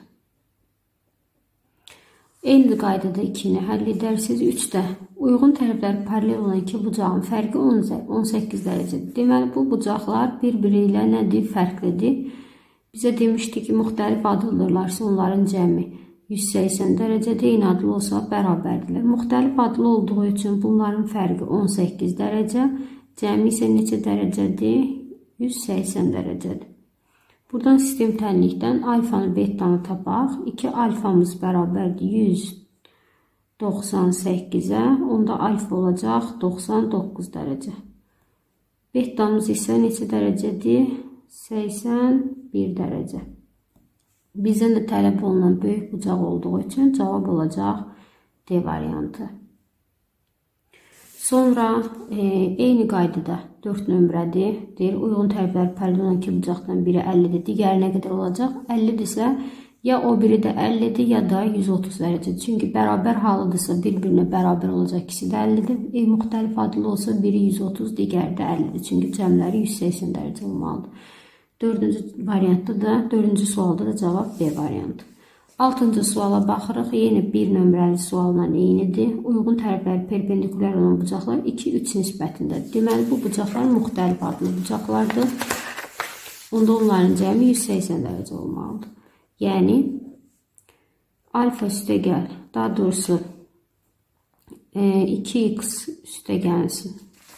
Speaker 1: Eyni qaydada 2-ni həll edərsiniz. 3-də uyğun tərəfləri paralel olan iki bucağın fərqi 18 dərəcədir. Deməli, bu bucaqlar bir-biri ilə nədir? Fərqlidir. Bizə demişdi ki, müxtəlif adlıdırlarsa onların cəmi 180 dərəcədə, eyni adlı olsa bərabərdirlər. Müxtəlif adlı olduğu üçün bunların fərqi 18 dərəcə, cəmi isə neçə dərəcədir? 180 dərəcədir. Buradan sistem tənlikdən alfanı, betanı tapaq. 2 alfamız bərabərdir 198-ə, onda alfa olacaq 99 dərəcə. Betamız isə neçə dərəcədir? 81 dərəcə. Bizdən də tələb olunan böyük bucaq olduğu üçün cavab olacaq D variantı. Sonra eyni qaydada 4 nömrədir. Deyir, uyğun tərəfləri paralel olan iki bucaqdan biri 50-dir. Digəri nə qədər olacaq? 50-dirsə, ya o biri də 50-dir, ya da 130 dərəcədir. Çünki bərabər halıdırsa, bir-birinə bərabər olacaq. İkisi də 50-dir. Müxtəlif adlı olsa, biri 130, digəri də 50-dir. Çünki cəmləri 180 dərəcə olmalıdır. Dördüncü variantda da, dördüncü sualda da cavab B variantı. 6-cı suala baxırıq. Yeni bir nömrəli sualla eynidir. Uyğun tərəfləri perpendikulyar olan bucaqlar 2-3 nisbətindədir. Deməli, bu bucaqlar müxtəlif adlı bucaqlardır. Onda onların cəmi 180 dərəcə olmalıdır. Yəni, alfa üstə gəl, daha doğrusu 2x üstə gəlsin.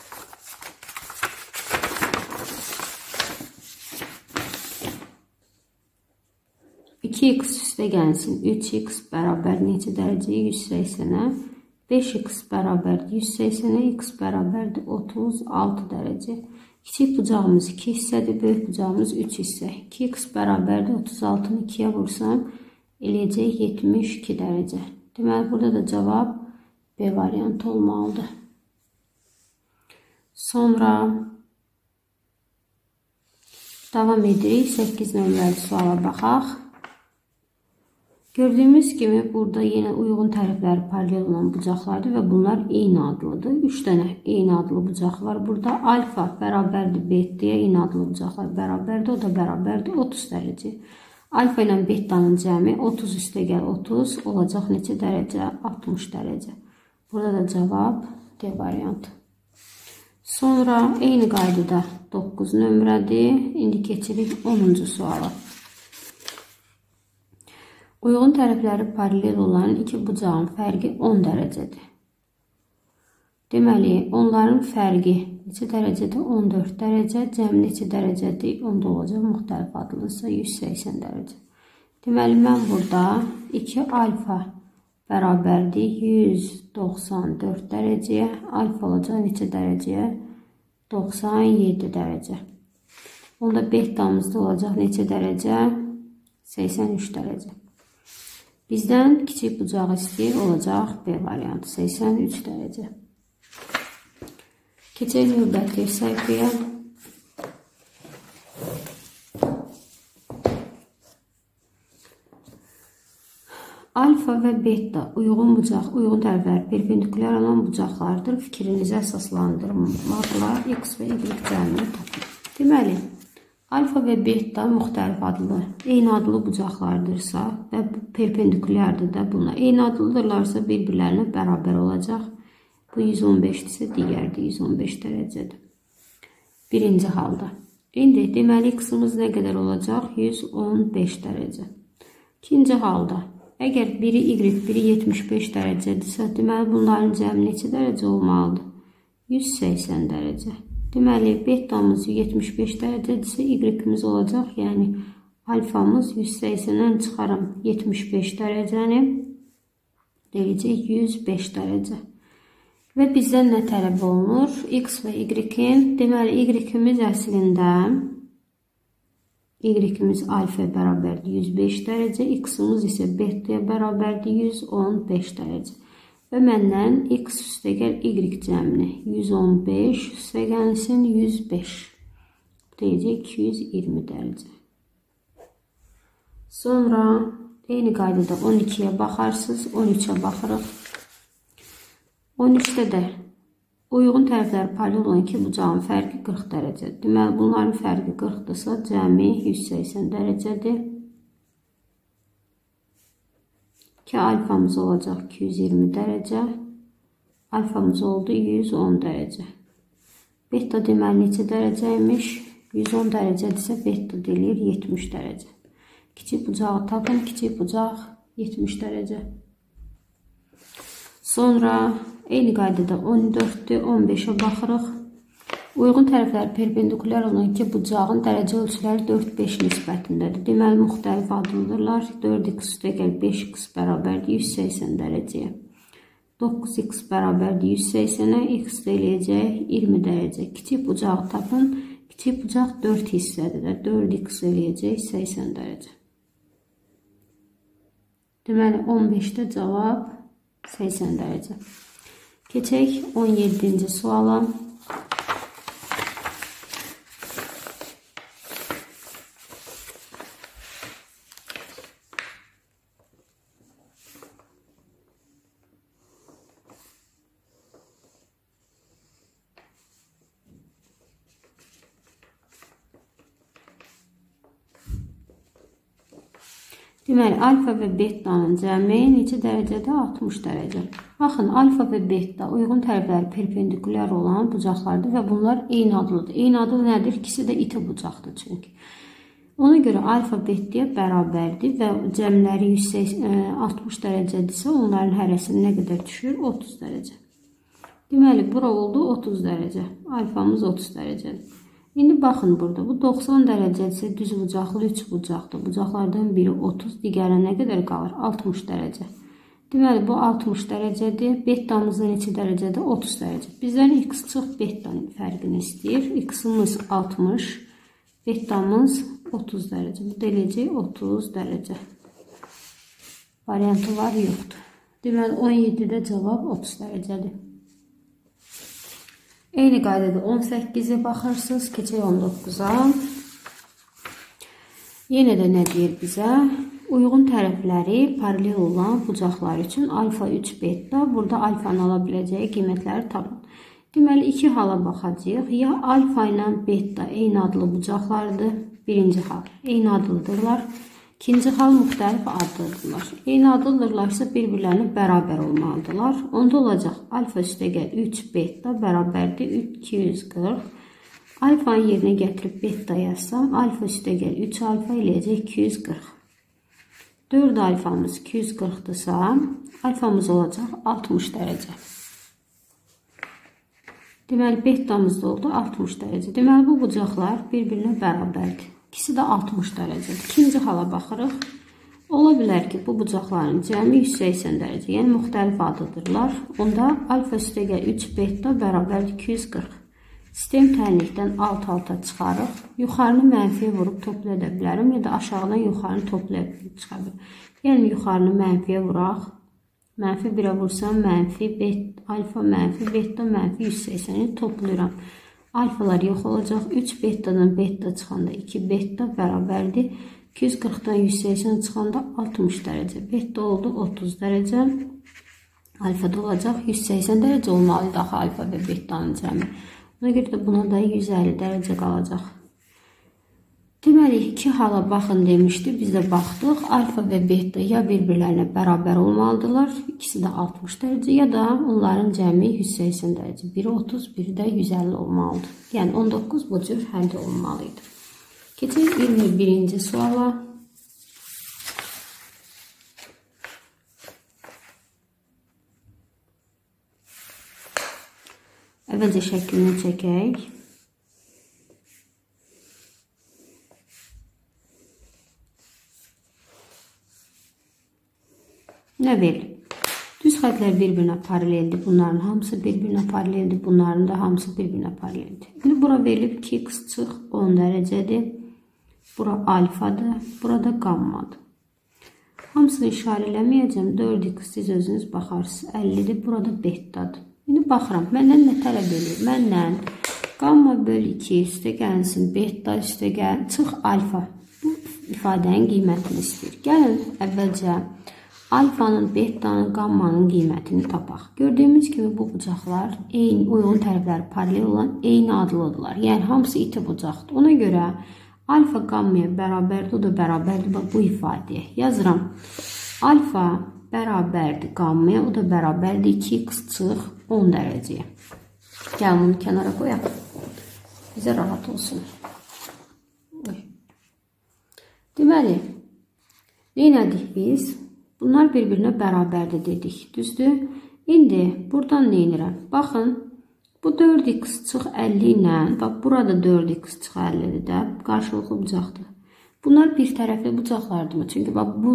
Speaker 1: 2x üstə gəlsin, 3x bərabər neçə dərəcəyə? 180-ə. 5x bərabər 180-ə, x bərabərdir 36 dərəcə. Kiçik bucağımız 2 hissədir, böyük bucağımız 3 hissə. 2x bərabərdir 36-nı 2-yə vursam, eləyəcək 72 dərəcə. Deməli, burada da cavab B variantı olmalıdır. Sonra davam edirik. 8 nömrəli suala baxaq. Gördüyümüz kimi burada yenə uyğun tərəfləri paralel olan bucaqlardır və bunlar eyni adlıdır. 3 dənə eyni adlı bucaq var. Burada alfa bərabərdir betaya, eyni adlı bucaqlar bərabərdir, o da bərabərdir 30 dərəcə. Alfa ilə betanın cəmi 30 üstə gəl 30 olacaq neçə dərəcə? 60 dərəcə. Burada da cavab D variantı. Sonra eyni qaydada 9 nömrədir. İndi keçirik 10-cu suala. Uyğun tərəfləri paralel olan iki bucağın fərqi 10 dərəcədir. Deməli, onların fərqi neçə dərəcədir? 14 dərəcə. Cəmi neçə dərəcədir? Onda olacaq müxtəlif adlısa 180 dərəcə. Deməli, mən burada 2 alfa bərabərdir 194 dərəcəyə. Alfa olacaq neçə dərəcəyə? 97 dərəcə. Onda betamız da olacaq neçə dərəcə? 83 dərəcə. Bizdən kiçik bucağı istəyir, olacaq B variantı 83 dərəcə. Keçək növbəti səhifəyə. Alfa və beta uyğun tərəfləri perpendikulyar olan bucaqlardır. Fikrinizi əsaslandırmaqla x və y cəmini tapın. Deməli, alfa və beta müxtəlif adlı, eyni adlı bucaqlardırsa və perpendikulyardır da buna. Eyni adlıdırlarsa bir-birlərinə bərabər olacaq. Bu 115-dirsə, digəri də 115 dərəcədir. Birinci halda. İndi deməli, x-ımız nə qədər olacaq? 115 dərəcə. İkinci halda, əgər biri y, biri 75 dərəcədirsə, deməli, bunların cəmi neçə dərəcə olmalıdır? 180 dərəcə. Deməli, betamız 75 dərəcədirsə, y-imiz olacaq. Yəni, alfamız 180-dən çıxaram 75 dərəcəni, deyəcək 105 dərəcə. Və bizdən nə tələb olunur? X və Y-in, deməli Y-imiz əslində Y-imiz alfa bərabərdir 105 dərəcə, X-imiz isə betaya bərabərdir 115 dərəcə. Və məndən X üstəgəl Y cəmini 115 üstəgəlsin 105. Deyəcək 220 dərəcə. Sonra eyni qaydada 12-yə baxarsınız, 13-ə baxırıq. 13-də də uyğun tərəfləri paralel olan iki bucağın fərqi 40 dərəcədir. Deməli, bunların fərqi 40-dırsa, cəmi 180 dərəcədir. Ki, alfamız olacaq 220 dərəcə. Alfamız oldu 110 dərəcə. Beta deməli neçə dərəcəymiş? 110 dərəcədirsə, beta deyilir 70 dərəcə. Kiçik bucağı tapın, kiçik bucaq 70 dərəcə. Sonra eyni qaydada 14-dür, 15-ə baxırıq. Uyğun tərəfləri perpendikulyar olan iki bucağın dərəcə ölçüləri 4-5 nisbətindədir. Deməli, müxtəlif adlıdırlar. 4x üstəgəl 5x bərabərdir 180 dərəcəyə. 9x bərabərdir 180-ə, x eləyəcək 20 dərəcə. Kiçik bucağı tapın. Kiçik bucaq 4 hissədir. 4x eləyəcək 80 dərəcə. Deməli, 15-də cavab 80 dərəcə. Keçək 17-ci suala. Deməli, alfa və betanın cəmi neçə dərəcədə? 60 dərəcə. Baxın, alfa və beta uyğun tərəfləri perpendikulyar olan bucaqlardır və bunlar eyni adlıdır. Eyni adlı nədir? İkisi də iti bucaqdır çünki. Ona görə alfa betaya bərabərdir və cəmləri 60 dərəcədirsə, onların hərəsi nə qədər düşür? 30 dərəcə. Deməli, bura oldu 30 dərəcə. Alfamız 30 dərəcədir. İndi baxın burada, bu 90 dərəcədirsə düz bucaqlı 3 bucaqdır. Bucaqlardan biri 30, digəri nə qədər qalır? 60 dərəcə. Deməli, bu 60 dərəcədir. Betamızda neçə dərəcədir? 30 dərəcə. Bizdən x çox betanın fərqini istəyir. X-imiz 60, betamız 30 dərəcə. Bu da eləyəcək 30 dərəcə. Variantı var, yoxdur. Deməli, 17-də cavab 30 dərəcədir. Eyni qaydada 18-ə baxırsınız, keçək 19-a. Yenə də nə deyir bizə? Uyğun tərəfləri paralel olan bucaqlar üçün alfa 3 beta, burada alfanın ala biləcəyi qiymətləri tapın. Deməli, iki hala baxacağıq. Ya alfa ilə beta eyni adlı bucaqlardır. Birinci hal eyni adlıdırlar. İkinci hal müxtəlif adlıdırlar. Eyni adlıdırlarsa bir-birlərinə bərabər olmalıdırlar. Onda olacaq alfa üstəgəl 3 beta bərabərdir 240. Alfanın yerinə gətirib beta yazsam, alfa üstəgəl 3 alfa eləyəcək 240. 4 alfamız 240-dırsa, alfamız olacaq 60 dərəcə. Deməli, betamız da oldu 60 dərəcə. Deməli, bu bucaqlar bir-birinə bərabərdir. İkisi də 60 dərəcədir. İkinci hala baxırıq. Ola bilər ki, bu bucaqların cəmi 180 dərəcə, yəni müxtəlif adlıdırlar. Onda alfa üstəgəl 3 beta bərabərdir 240. Sistem tənlikdən alt-alta çıxarıq. Yuxarını mənfiyə vurub toplaya da bilərəm, ya da aşağıdan yuxarını toplayıb çıxarıq. Yəni, yuxarını mənfiyə vuraq. Mənfi 1-ə vursam, mənfi alfa, mənfi beta, mənfi 180-i toplayıram. Alfalar yox olacaq. 3 betadan beta çıxanda 2 beta bərabərdir. 240-dan 180 çıxanda 60 dərəcə. Beta oldu 30 dərəcə. Alfa da olacaq 180 dərəcə olmalıdır axı alfa və betanın cəmi. Ona görə də buna da 150 dərəcə qalacaq. Deməli, iki hala baxın demişdi. Biz də baxdıq. Alfa və beta ya bir-birlərinə bərabər olmalıdırlar. İkisi də 60 dərəcə ya da onların cəmi 180 dərəcə. Biri 30, biri də 150 olmalıdır. Yəni 19 bu cür həll olmalıydı. Keçək 21-ci suala. Əvvəlcə şəklini çəkək. Nə verir? Düz xətlər bir-birinə paraleldir. Bunların hamısı bir-birinə paraleldir. Bunların da hamısı bir-birinə paraleldir. İndi bura verilib 2x çıx 10 dərəcədir. Bura alfadır. Burada qammadır. Hamısını işarə eləməyəcəm. 4x siz özünüz baxarsınız. 50'dir. Burada betadır. İndi baxıram. Məndən nə tələb edir? Məndən qamma böl 2 üstə gəlsin. Beta üstə gəl. Çıx alfa. Bu ifadənin qiymətini istəyir. Gəlin əvvəlcə alfanın, betanın, qammanın qiymətini tapaq. Gördüyümüz kimi bu bucaqlar eyni uyğun tərəfləri paralel olan eyni adlıdırlar. Yəni hamısı iti bucaqdır. Ona görə alfa qammaya bərabərdir, o da bərabərdir. Bax bu ifadəyə yazıram. Alfa bərabərdir qammaya, o da bərabərdir 2x çıx 10 dərəcəyə. Gəlin bunu kənara qoyaq. Bizə rahat olsun. Deməli, neynədik biz? Bunlar bir-birinə bərabərdir dedik, düzdür? İndi buradan neynirəm? Baxın, bu 4x çıx 50 ilə, bax burada 4x çıx 50-dir də, qarşılıqlı bucaqdır. Bunlar bir tərəfli bucaqlardırmı? Çünki bax bu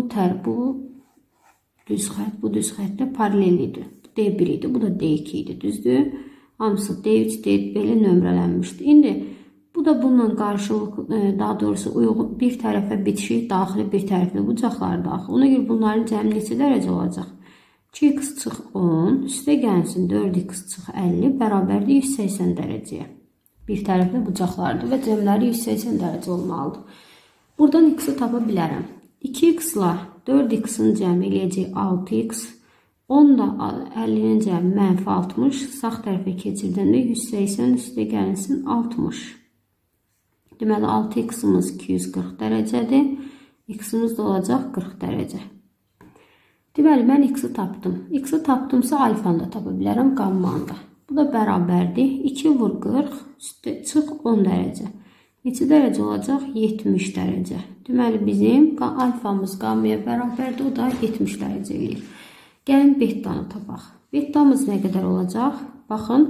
Speaker 1: düz xətt, bu düz xəttlə paralel idi. D1 idi, bu da D2 idi, düzdür? Hamısı D3, D4 belə nömrələnmişdi. İndi bu da bununla qarşılıqlı, daha doğrusu uyğun bir tərəfə bitişik, daxili bir tərəfli bucaqlar daxil. Ona görə bunların cəmi neçə dərəcə olacaq? 2x çıx 10, üstə gəlsin 4x çıx 50, bərabərdir 180 dərəcəyə. Bir tərəfli bucaqlardır və cəmləri 180 dərəcə olmalıdır. Buradan x-i tapa bilərəm. 2x ilə 4x-in cəmi eləyəcək 6x, 10 da 50-nin cəmi mənfi 60, sağ tərəfə keçirdəndə 180 üstə gəlsin 60. Deməli 6x-imiz 240 dərəcədir. X-imiz də olacaq 40 dərəcə. Deməli mən x-i tapdım. X-i tapdımsa alfanı da tapa bilərəm qammanı da. Bu da bərabərdir. 2 vur 40 üstə çıx 10 dərəcə. Neçə dərəcə olacaq? 70 dərəcə. Deməli bizim alfamız qammaya bərabərdir. O da 70 dərəcə eləyir. Gəlin betanı tapaq. Betamız nə qədər olacaq? Baxın.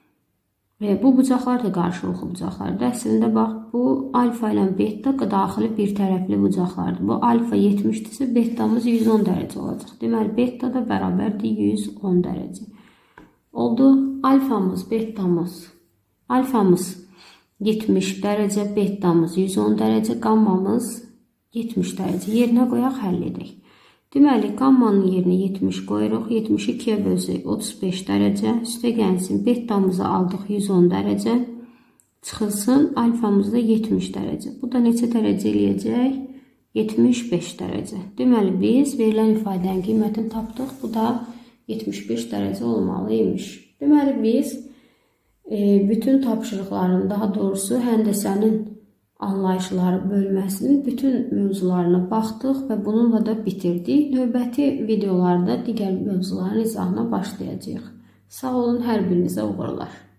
Speaker 1: Bu bucaqlar da qarşılıqlı bucaqlardır. Əslində bax, bu alfa ilə beta daxili bir tərəfli bucaqlardır. Bu alfa 70-dirsə, betamız 110 dərəcə olacaq. Deməli, beta da bərabərdir 110 dərəcə. Oldu. Alfamız, betamız. Alfamız 70 dərəcə, betamız 110 dərəcə, qammamız 70 dərəcə. Yerinə qoyaq, həll edək. Deməli, qammanın yerinə 70 qoyuruq. 72-yə bölsək 35 dərəcə. Üstə gəlsin, betamızı aldıq 110 dərəcə. Çıxılsın, alfamızda 70 dərəcə. Bu da neçə dərəcə eləyəcək? 75 dərəcə. Deməli, biz verilən ifadənin qiymətini tapdıq. Bu da 75 dərəcə olmalıymış. Deməli, biz bütün tapşırıqların, daha doğrusu həndəsənin anlayışları bölməsinin bütün mövzularına baxdıq və bununla da bitirdik. Növbəti videolarda digər mövzuların izahına başlayacağıq. Sağ olun, hər birinizə uğurlar.